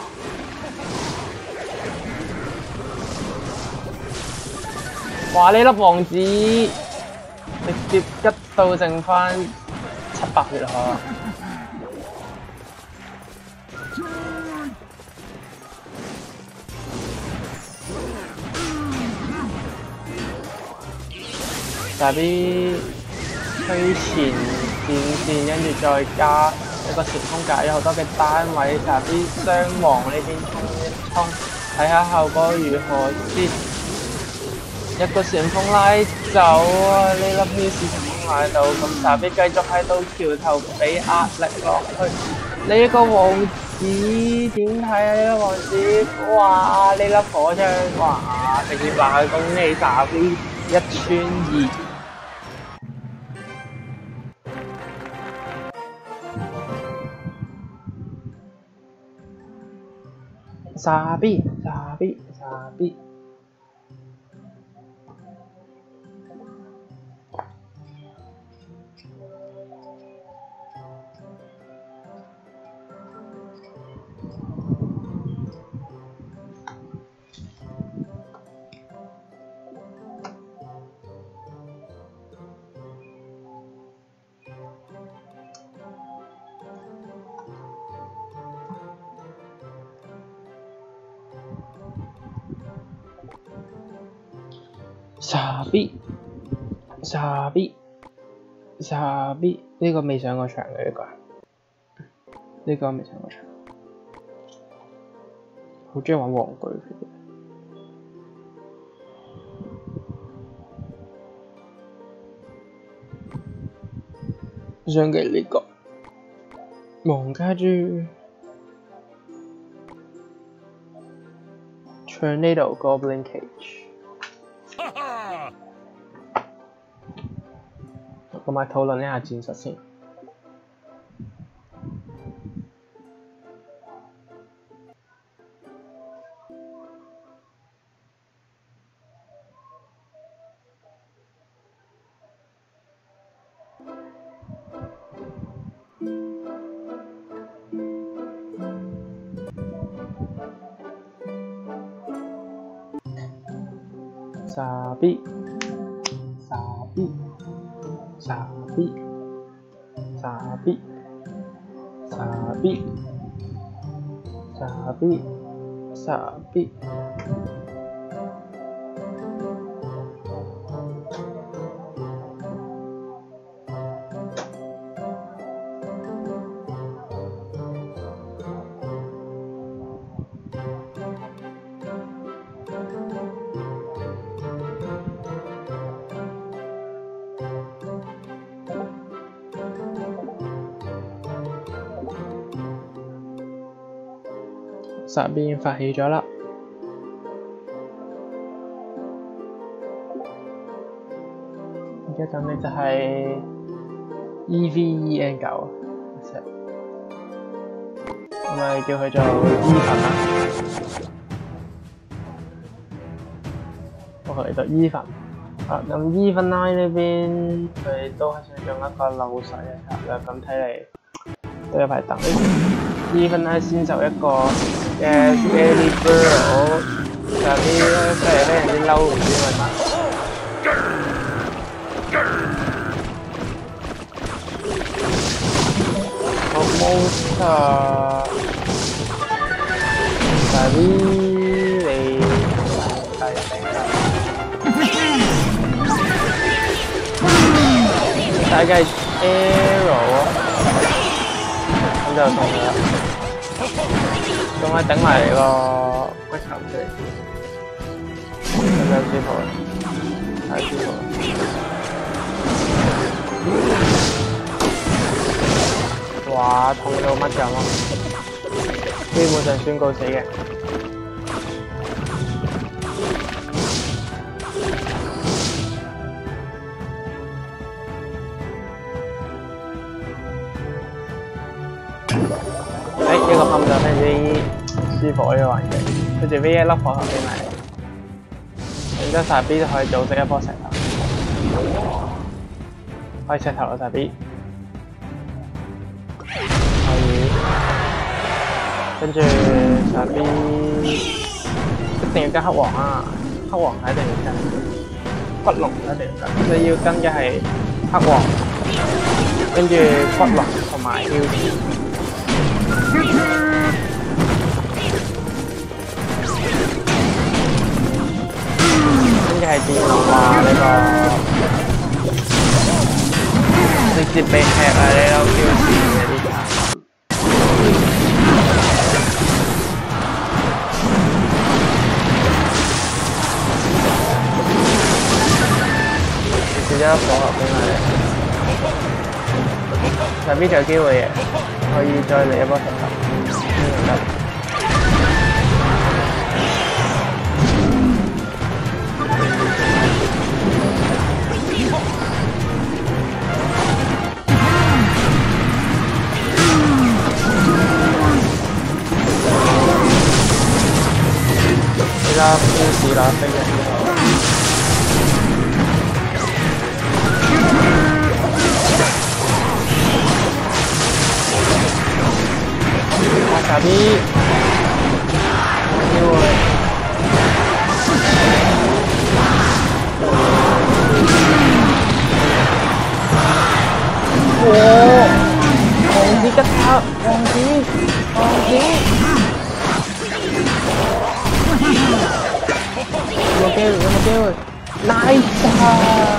哇！呢粒王子直接吉到剩翻七百血啊！Sabi 推前戰線，跟住再加一個前鋒隔咗好多嘅單位 ，Sabi 雙王呢邊衝一衝，睇下效果如何先。一個旋風拉走啊！呢粒 P 士成功拉到，咁 Sabi 繼續喺度橋頭俾壓力落去。呢、這個王子點睇啊？呢、這個王子，哇！呢粒火槍，哇！直接話恭喜 Sabi 一穿二。Sabi Sabi Sabi。Sabi Sabi Sabi 呢個未上過場嘅呢個，呢個未上過場，好中意玩黃具嘅。上嘅呢個黃家豬 Tornado Goblin Cage。咁咪討論一下戰術先。Sabi Sabi Sabi Sabi Sabi Sabi 傻逼。傻逼已經發起咗啦，而家等你就係 E V E N 九，咁咪叫佢做 E 份啦。我嚟到 E 份，啊咁 E 份 nine 呢邊佢都係想用一個漏水嘅策略，咁睇嚟都有排等。E 份 nine 先就一個嘅 Scaly Girl， 就啲真係非常之嬲，唔知為乜。個 monster， 但係呢你帶入嚟啦，大概 arrow 啊，咁就送佢啦。仲可以頂埋個龜頭出嚟，咁樣舒服，太舒服啦！哇，痛到乜咁啊！基本上宣告死嘅。誒，一個暗就非常之舒服呢個環境，跟住 V 一粒火球俾埋你，然之後晒 B 就可以組織一波石頭，可以石頭啦晒 B， 可以，跟住晒 B 一定要跟黑王啊，黑王係一定要跟，骨龍一定要跟，你要跟嘅係黑王，跟住骨龍同埋 U T。跟住係電龍啊！呢個直接被吃啊！呢粒 Q 線嘅啲卡，直接一粒火球俾埋你。上邊仲有機會嘅，可以再嚟一波石頭，先得。而家飛市啦，飛咗之後。下啲機會，哇！王子吉他，王子，王子，有冇機會？有冇機會 ？Nice 啊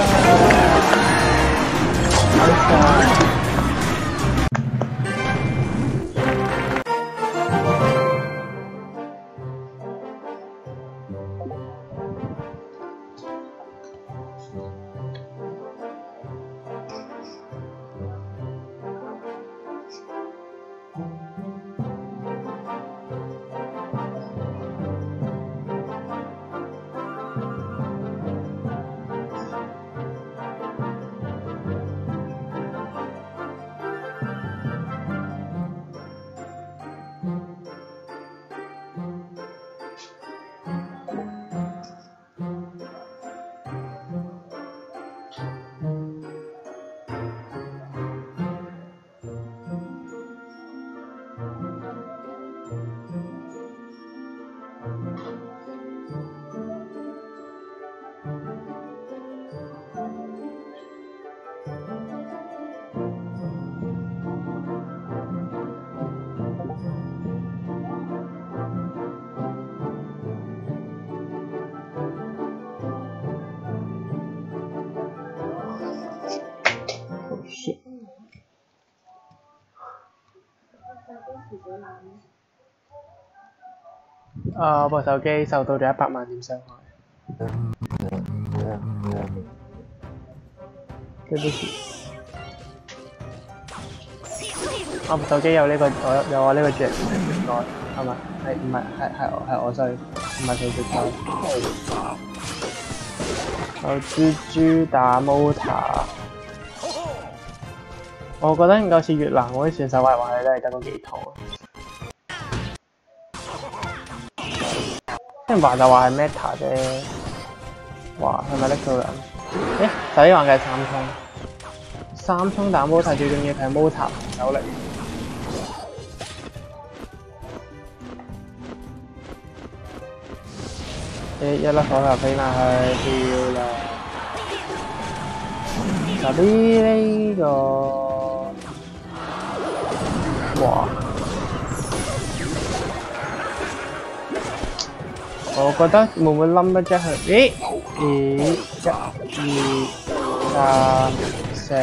！Nice 啊！ 啊、部手機受到咗一百萬點傷害。對不起。我部手機有呢、這個，我有我呢個著唔該，係咪？係唔係？係係我係我衰，唔係佢隻錯。有豬豬打 Mota， 我覺得應該似越南嗰啲選手話話你都係得嗰幾套。即係話就話係 Meta 啫，哇係咪拎到人？誒，首先話嘅係三衝，三衝打 Mota 最重要係 Mota 手力。一一粒火球飛埋去，漂亮！就呢呢個，哇！我覺得會唔會冧得啫佢？咦？咦？一、二、三、四、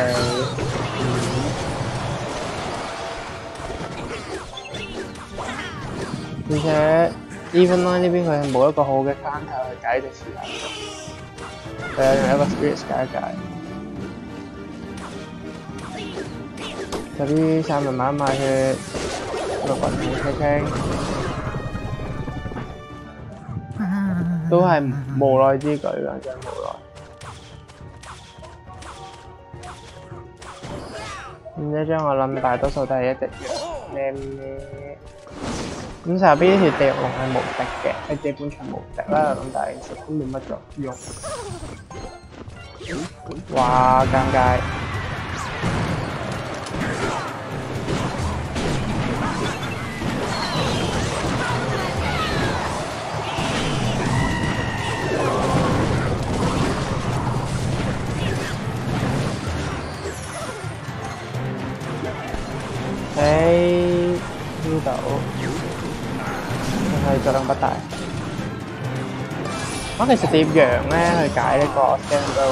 五，而且 Even Line 呢邊佢係冇一個好嘅 counter 去解嘅時候，佢有用一個 Spirit 解一解。嗰啲三文慢慢去六個同傾傾，都係無奈之舉㗎，真係無奈。咁呢張我諗大多數都係一隻羊咩咩。咁就邊條地獄龍係無敵嘅，喺自己本場無敵啦，咁但係其實都冇乜作用。哇，尷尬！誒，呢度。係作用不大。我其實碟羊咧去解呢個 stand roll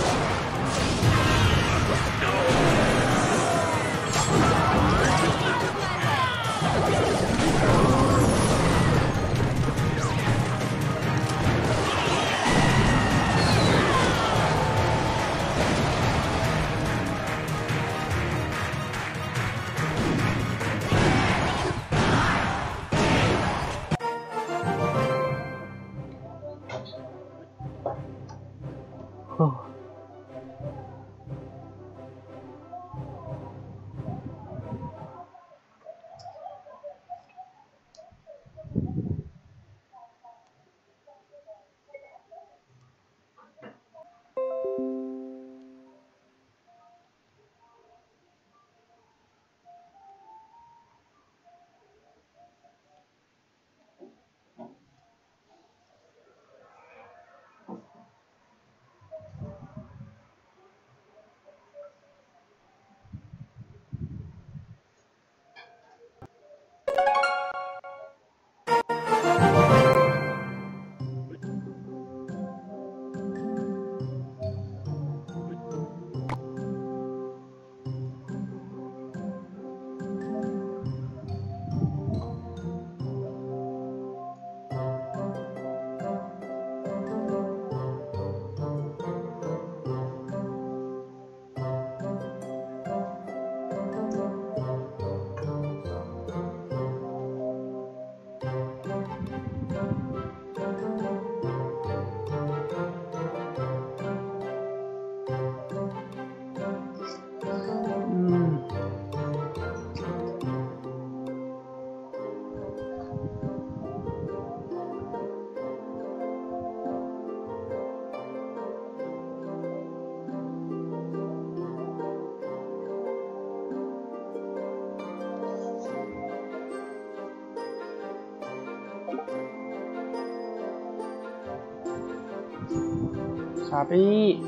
傻逼！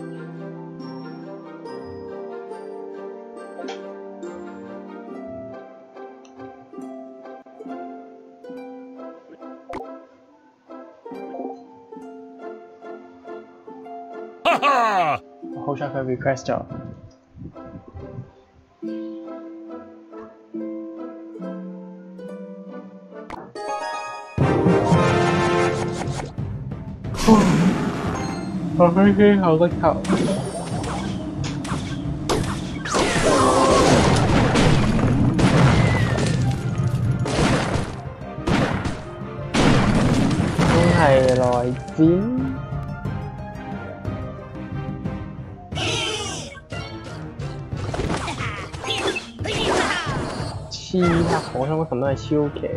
哈哈！ 好彩佢 request 咗。 我開機後個頭。真係內戰。黐黑火槍嗰陣都係超騎。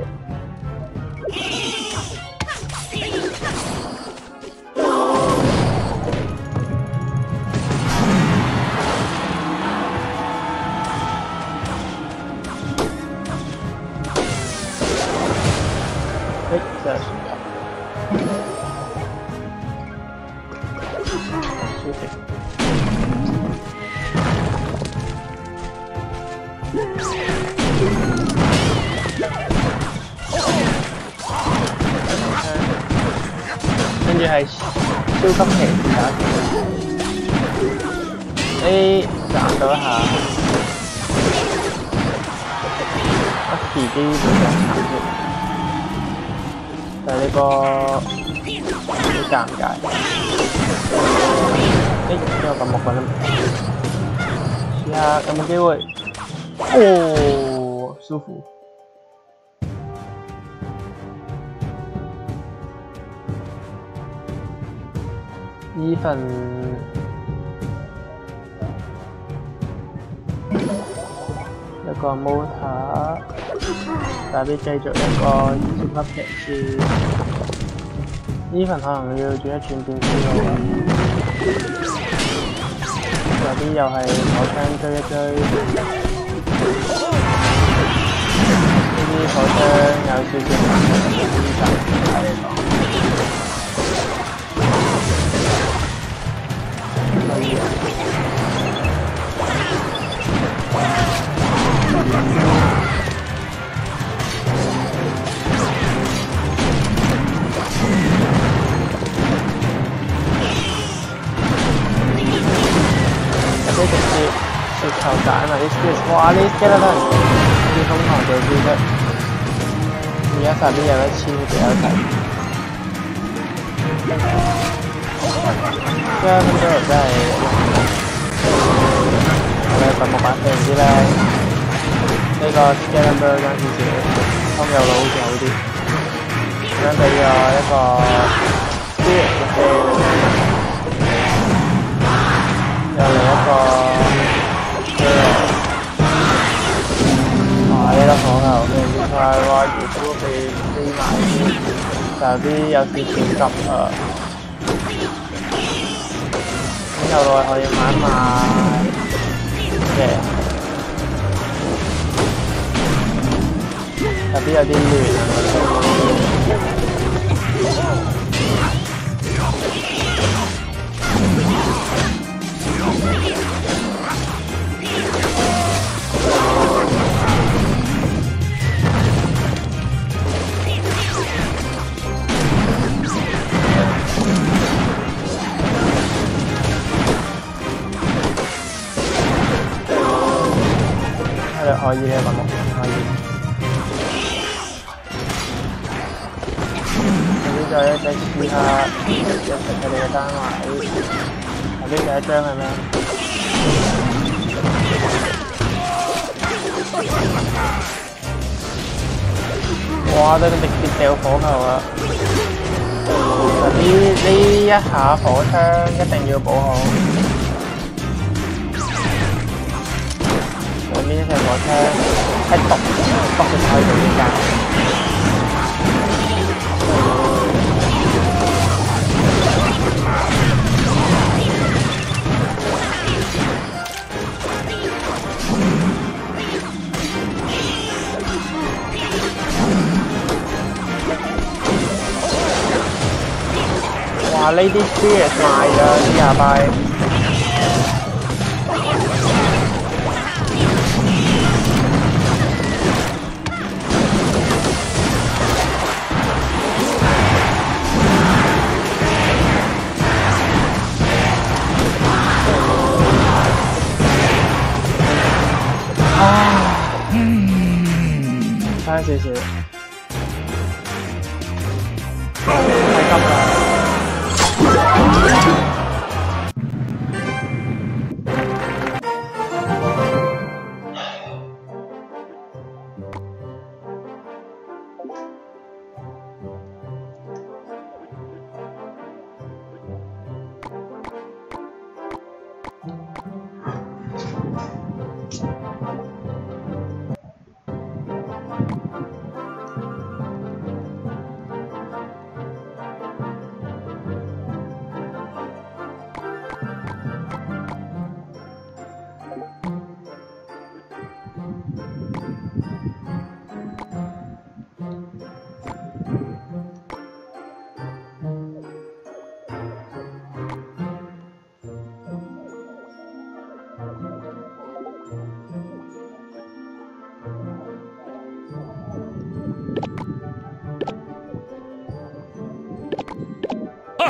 哎，真係超騎。跟住係超級騎士打，A 斬到一下，一時機會就慘啲，但係呢個好尷尬。誒，邊個咁木棍啊？試下有冇機會？哦，舒服。依份一個 motor， 打啲繼續一個超級騎士。依份可能要轉一轉變思路。有啲又係火槍追一追，呢啲火槍有少少難嘅，呢啲嚟講。有啲直接直頭揀啊！啲 skills， 哇！呢 skeleton 啲瘋狂地招出，而家上邊有一千幾有睇。將咁多人真係我哋伐木板非常之靚，呢個 Skeleton 爭少少，通右路好似好啲。咁樣俾咗一個 Spirit 嘅飛，又嚟一個 Spirit。哇！呢粒火球非常之快，哇！如果被飛埋啲，就有啲有少少急啊！咁又耐可以買一買嘅，入邊有啲亂啊！可以呢個木可以。咁再再試下一食佢哋嘅單位，後邊第一張係咩？哇！都直接掉火球啦！其實呢呢一下火槍一定要補好。呢隻火槍係毒，毒就可以做呢間。哇！呢啲 Spirit 賣㗎，啲廿幣。差少少，太急啦！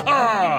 哈！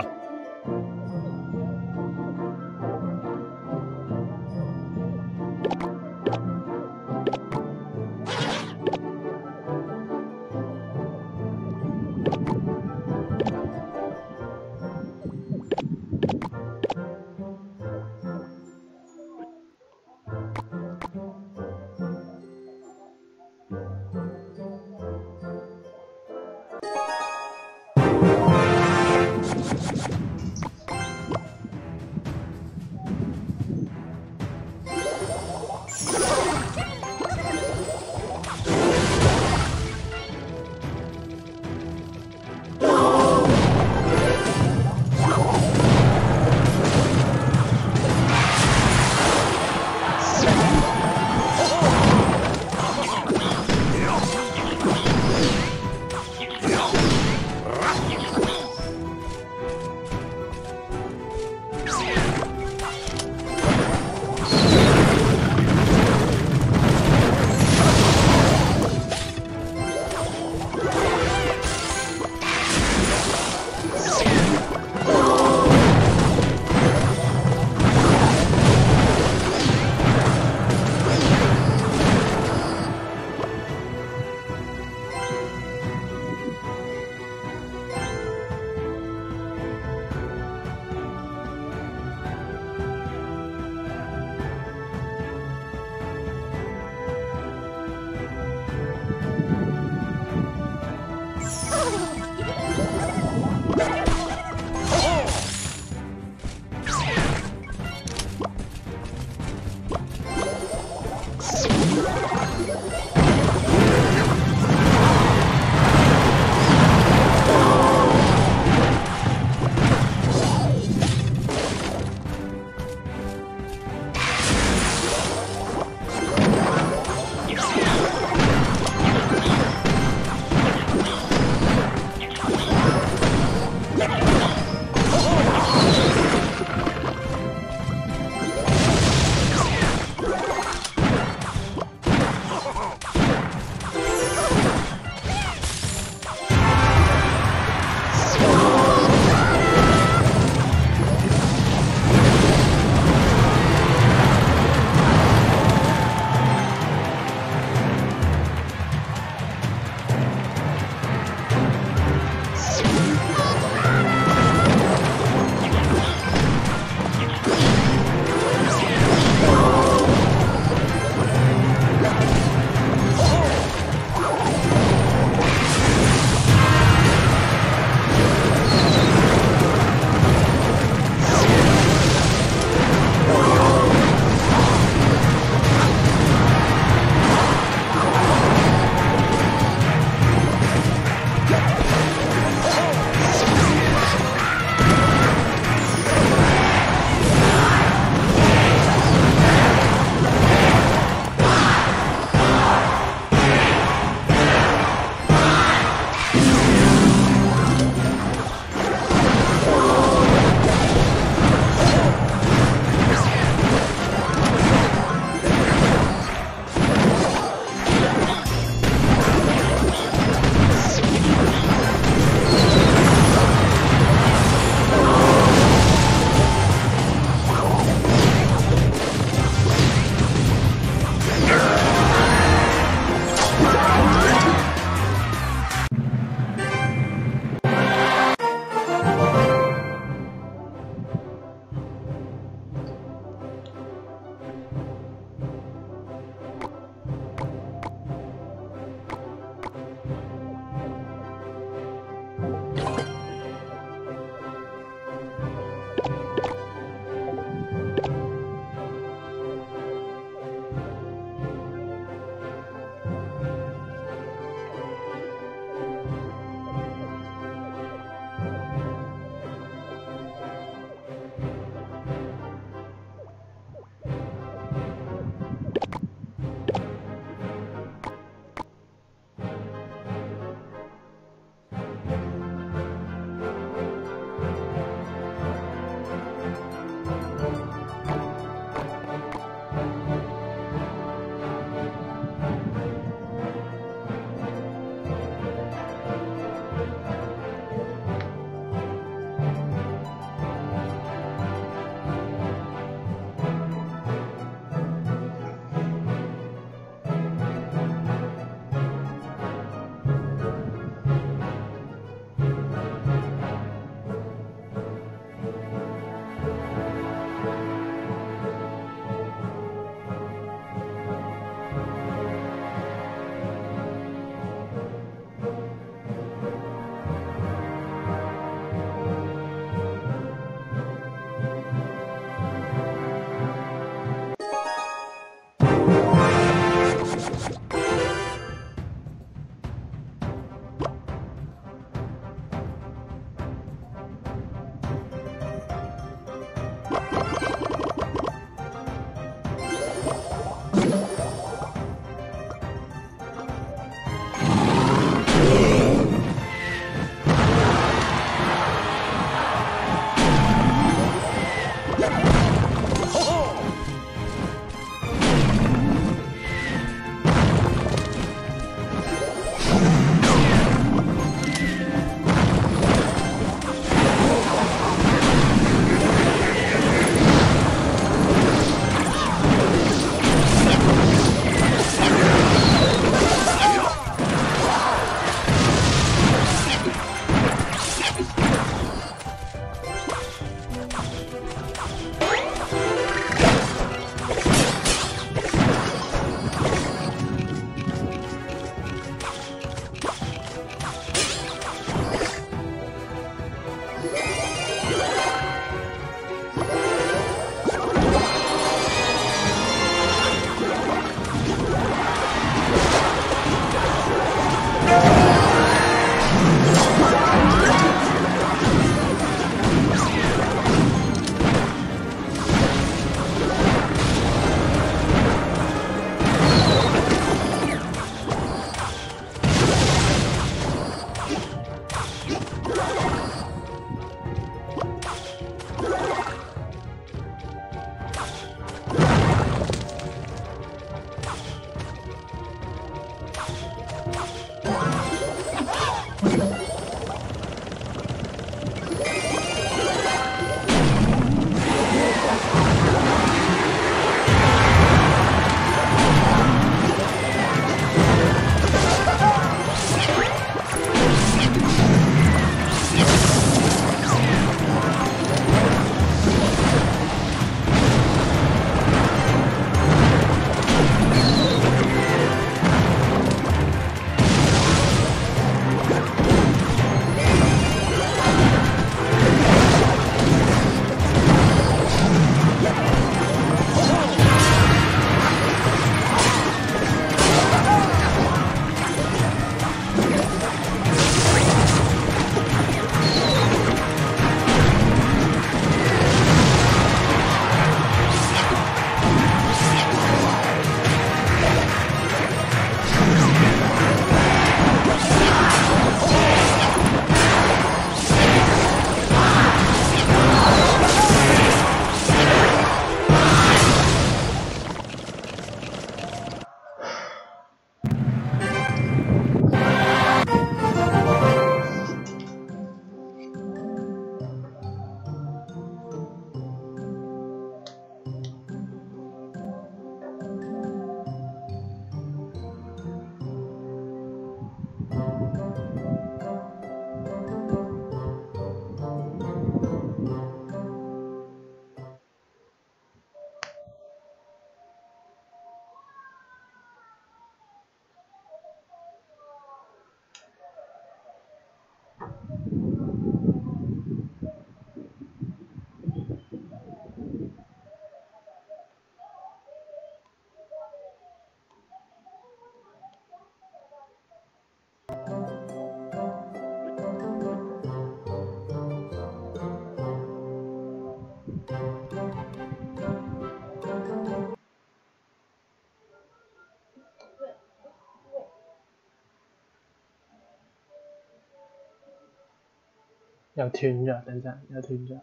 又斷咗，等陣又斷咗。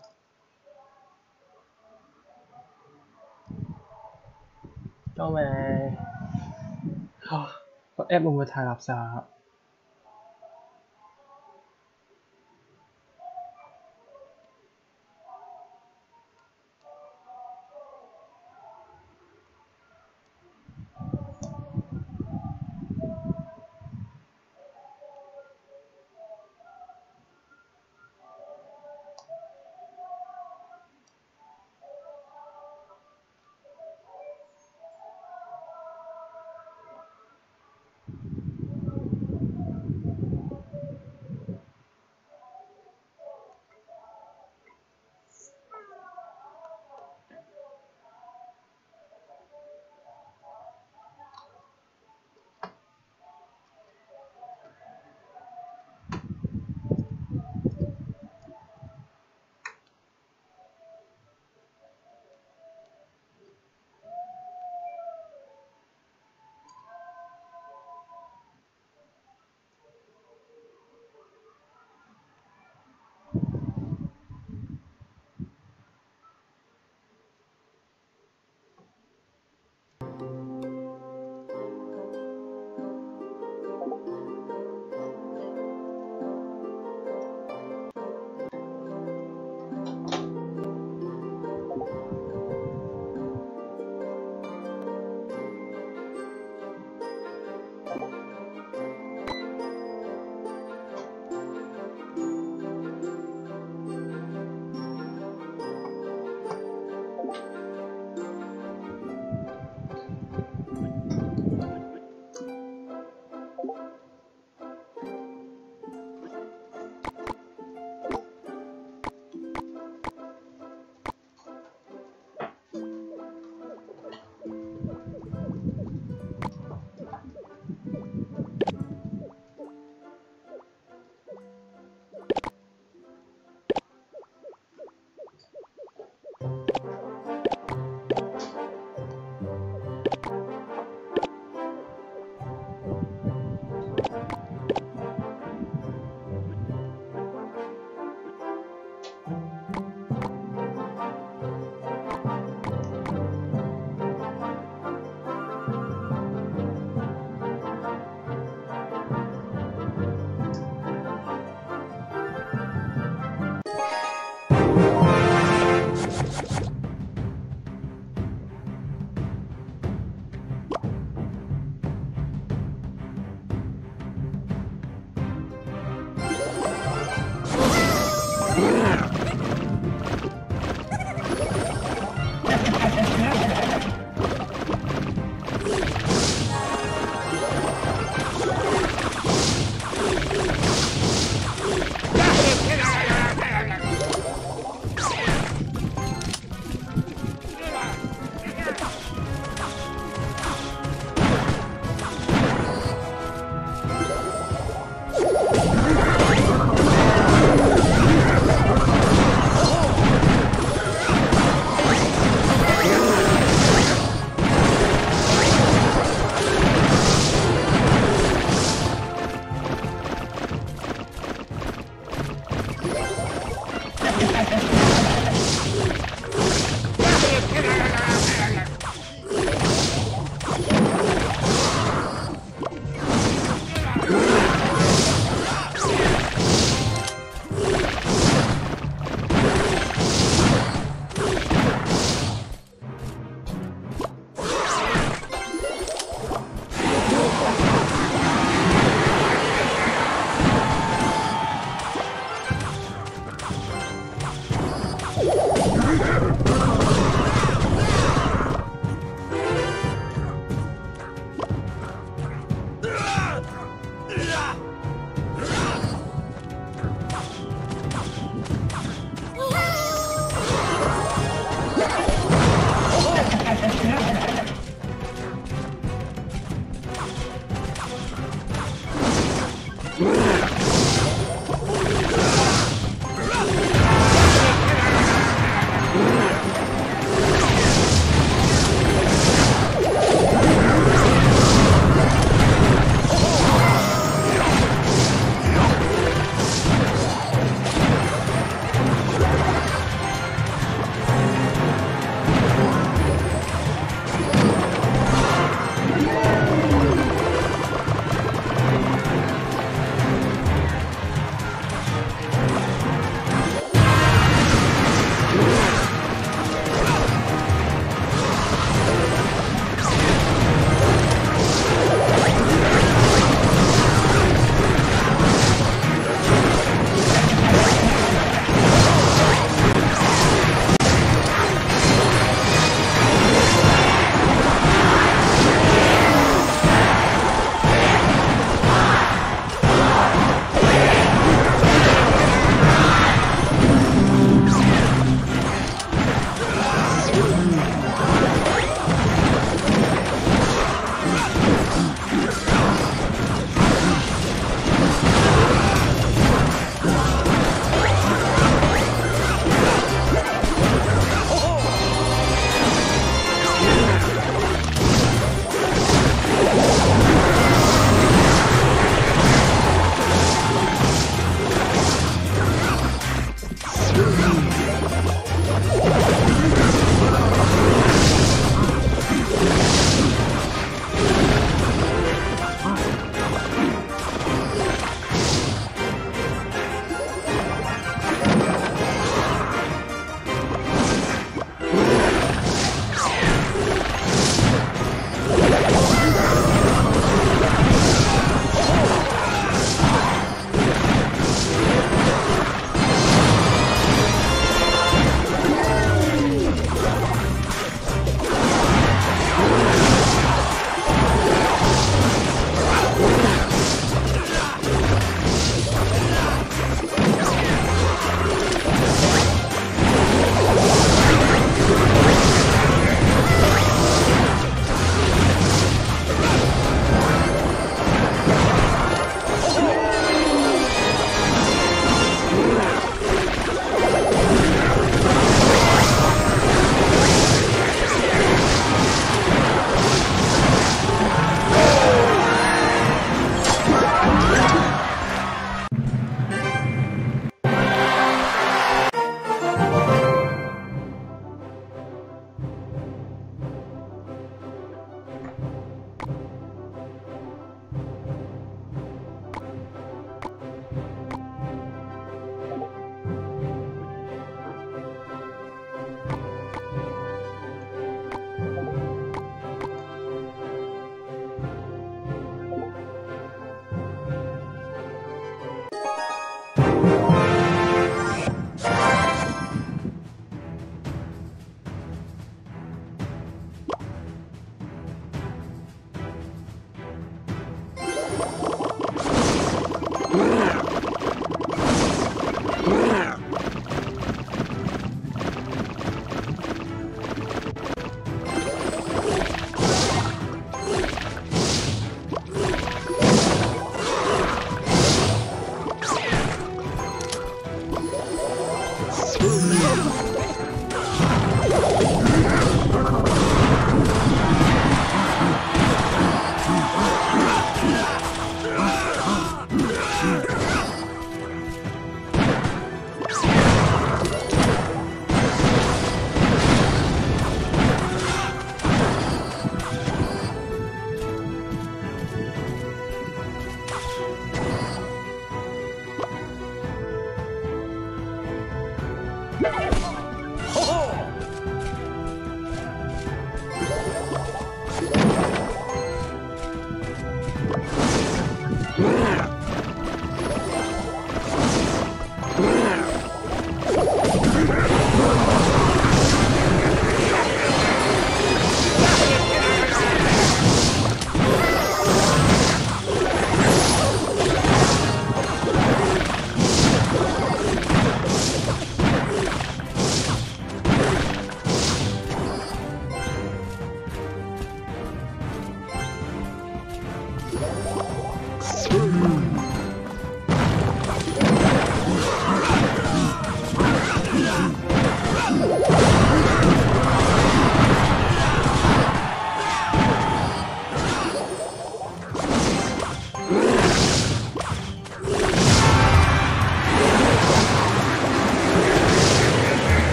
救命！啊，個 app 會唔會太垃圾？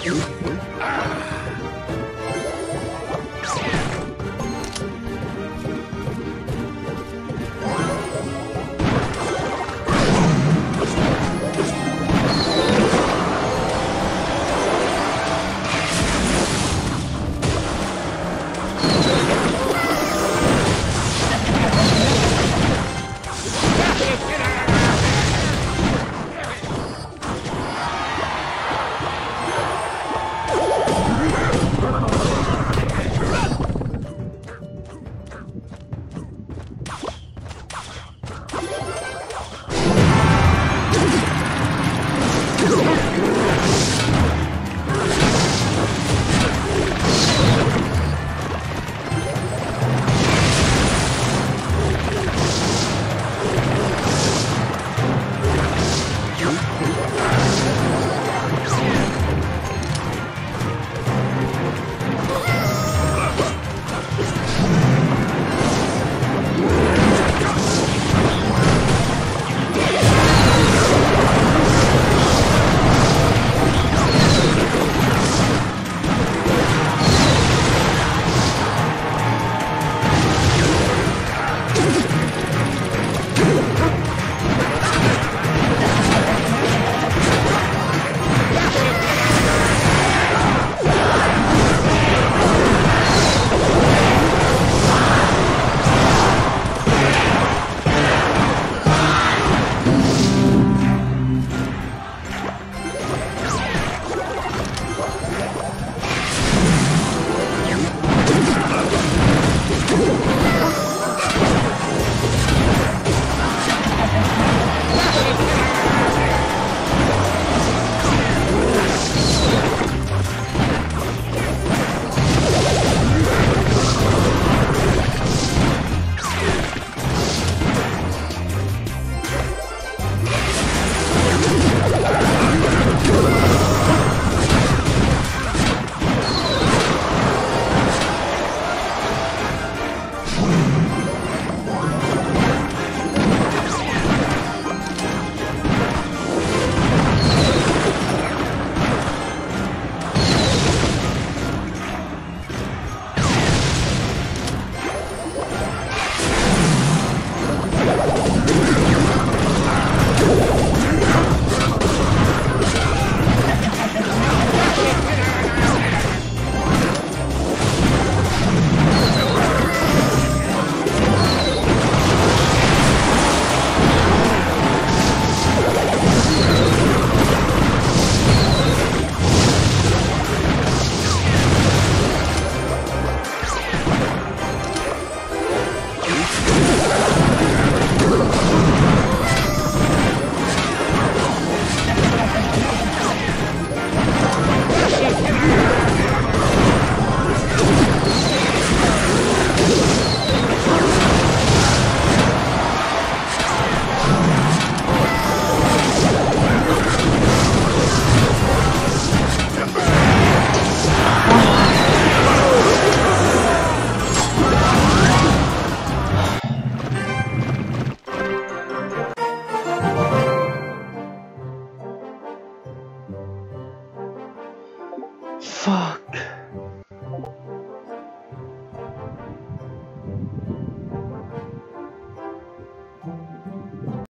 Fuck.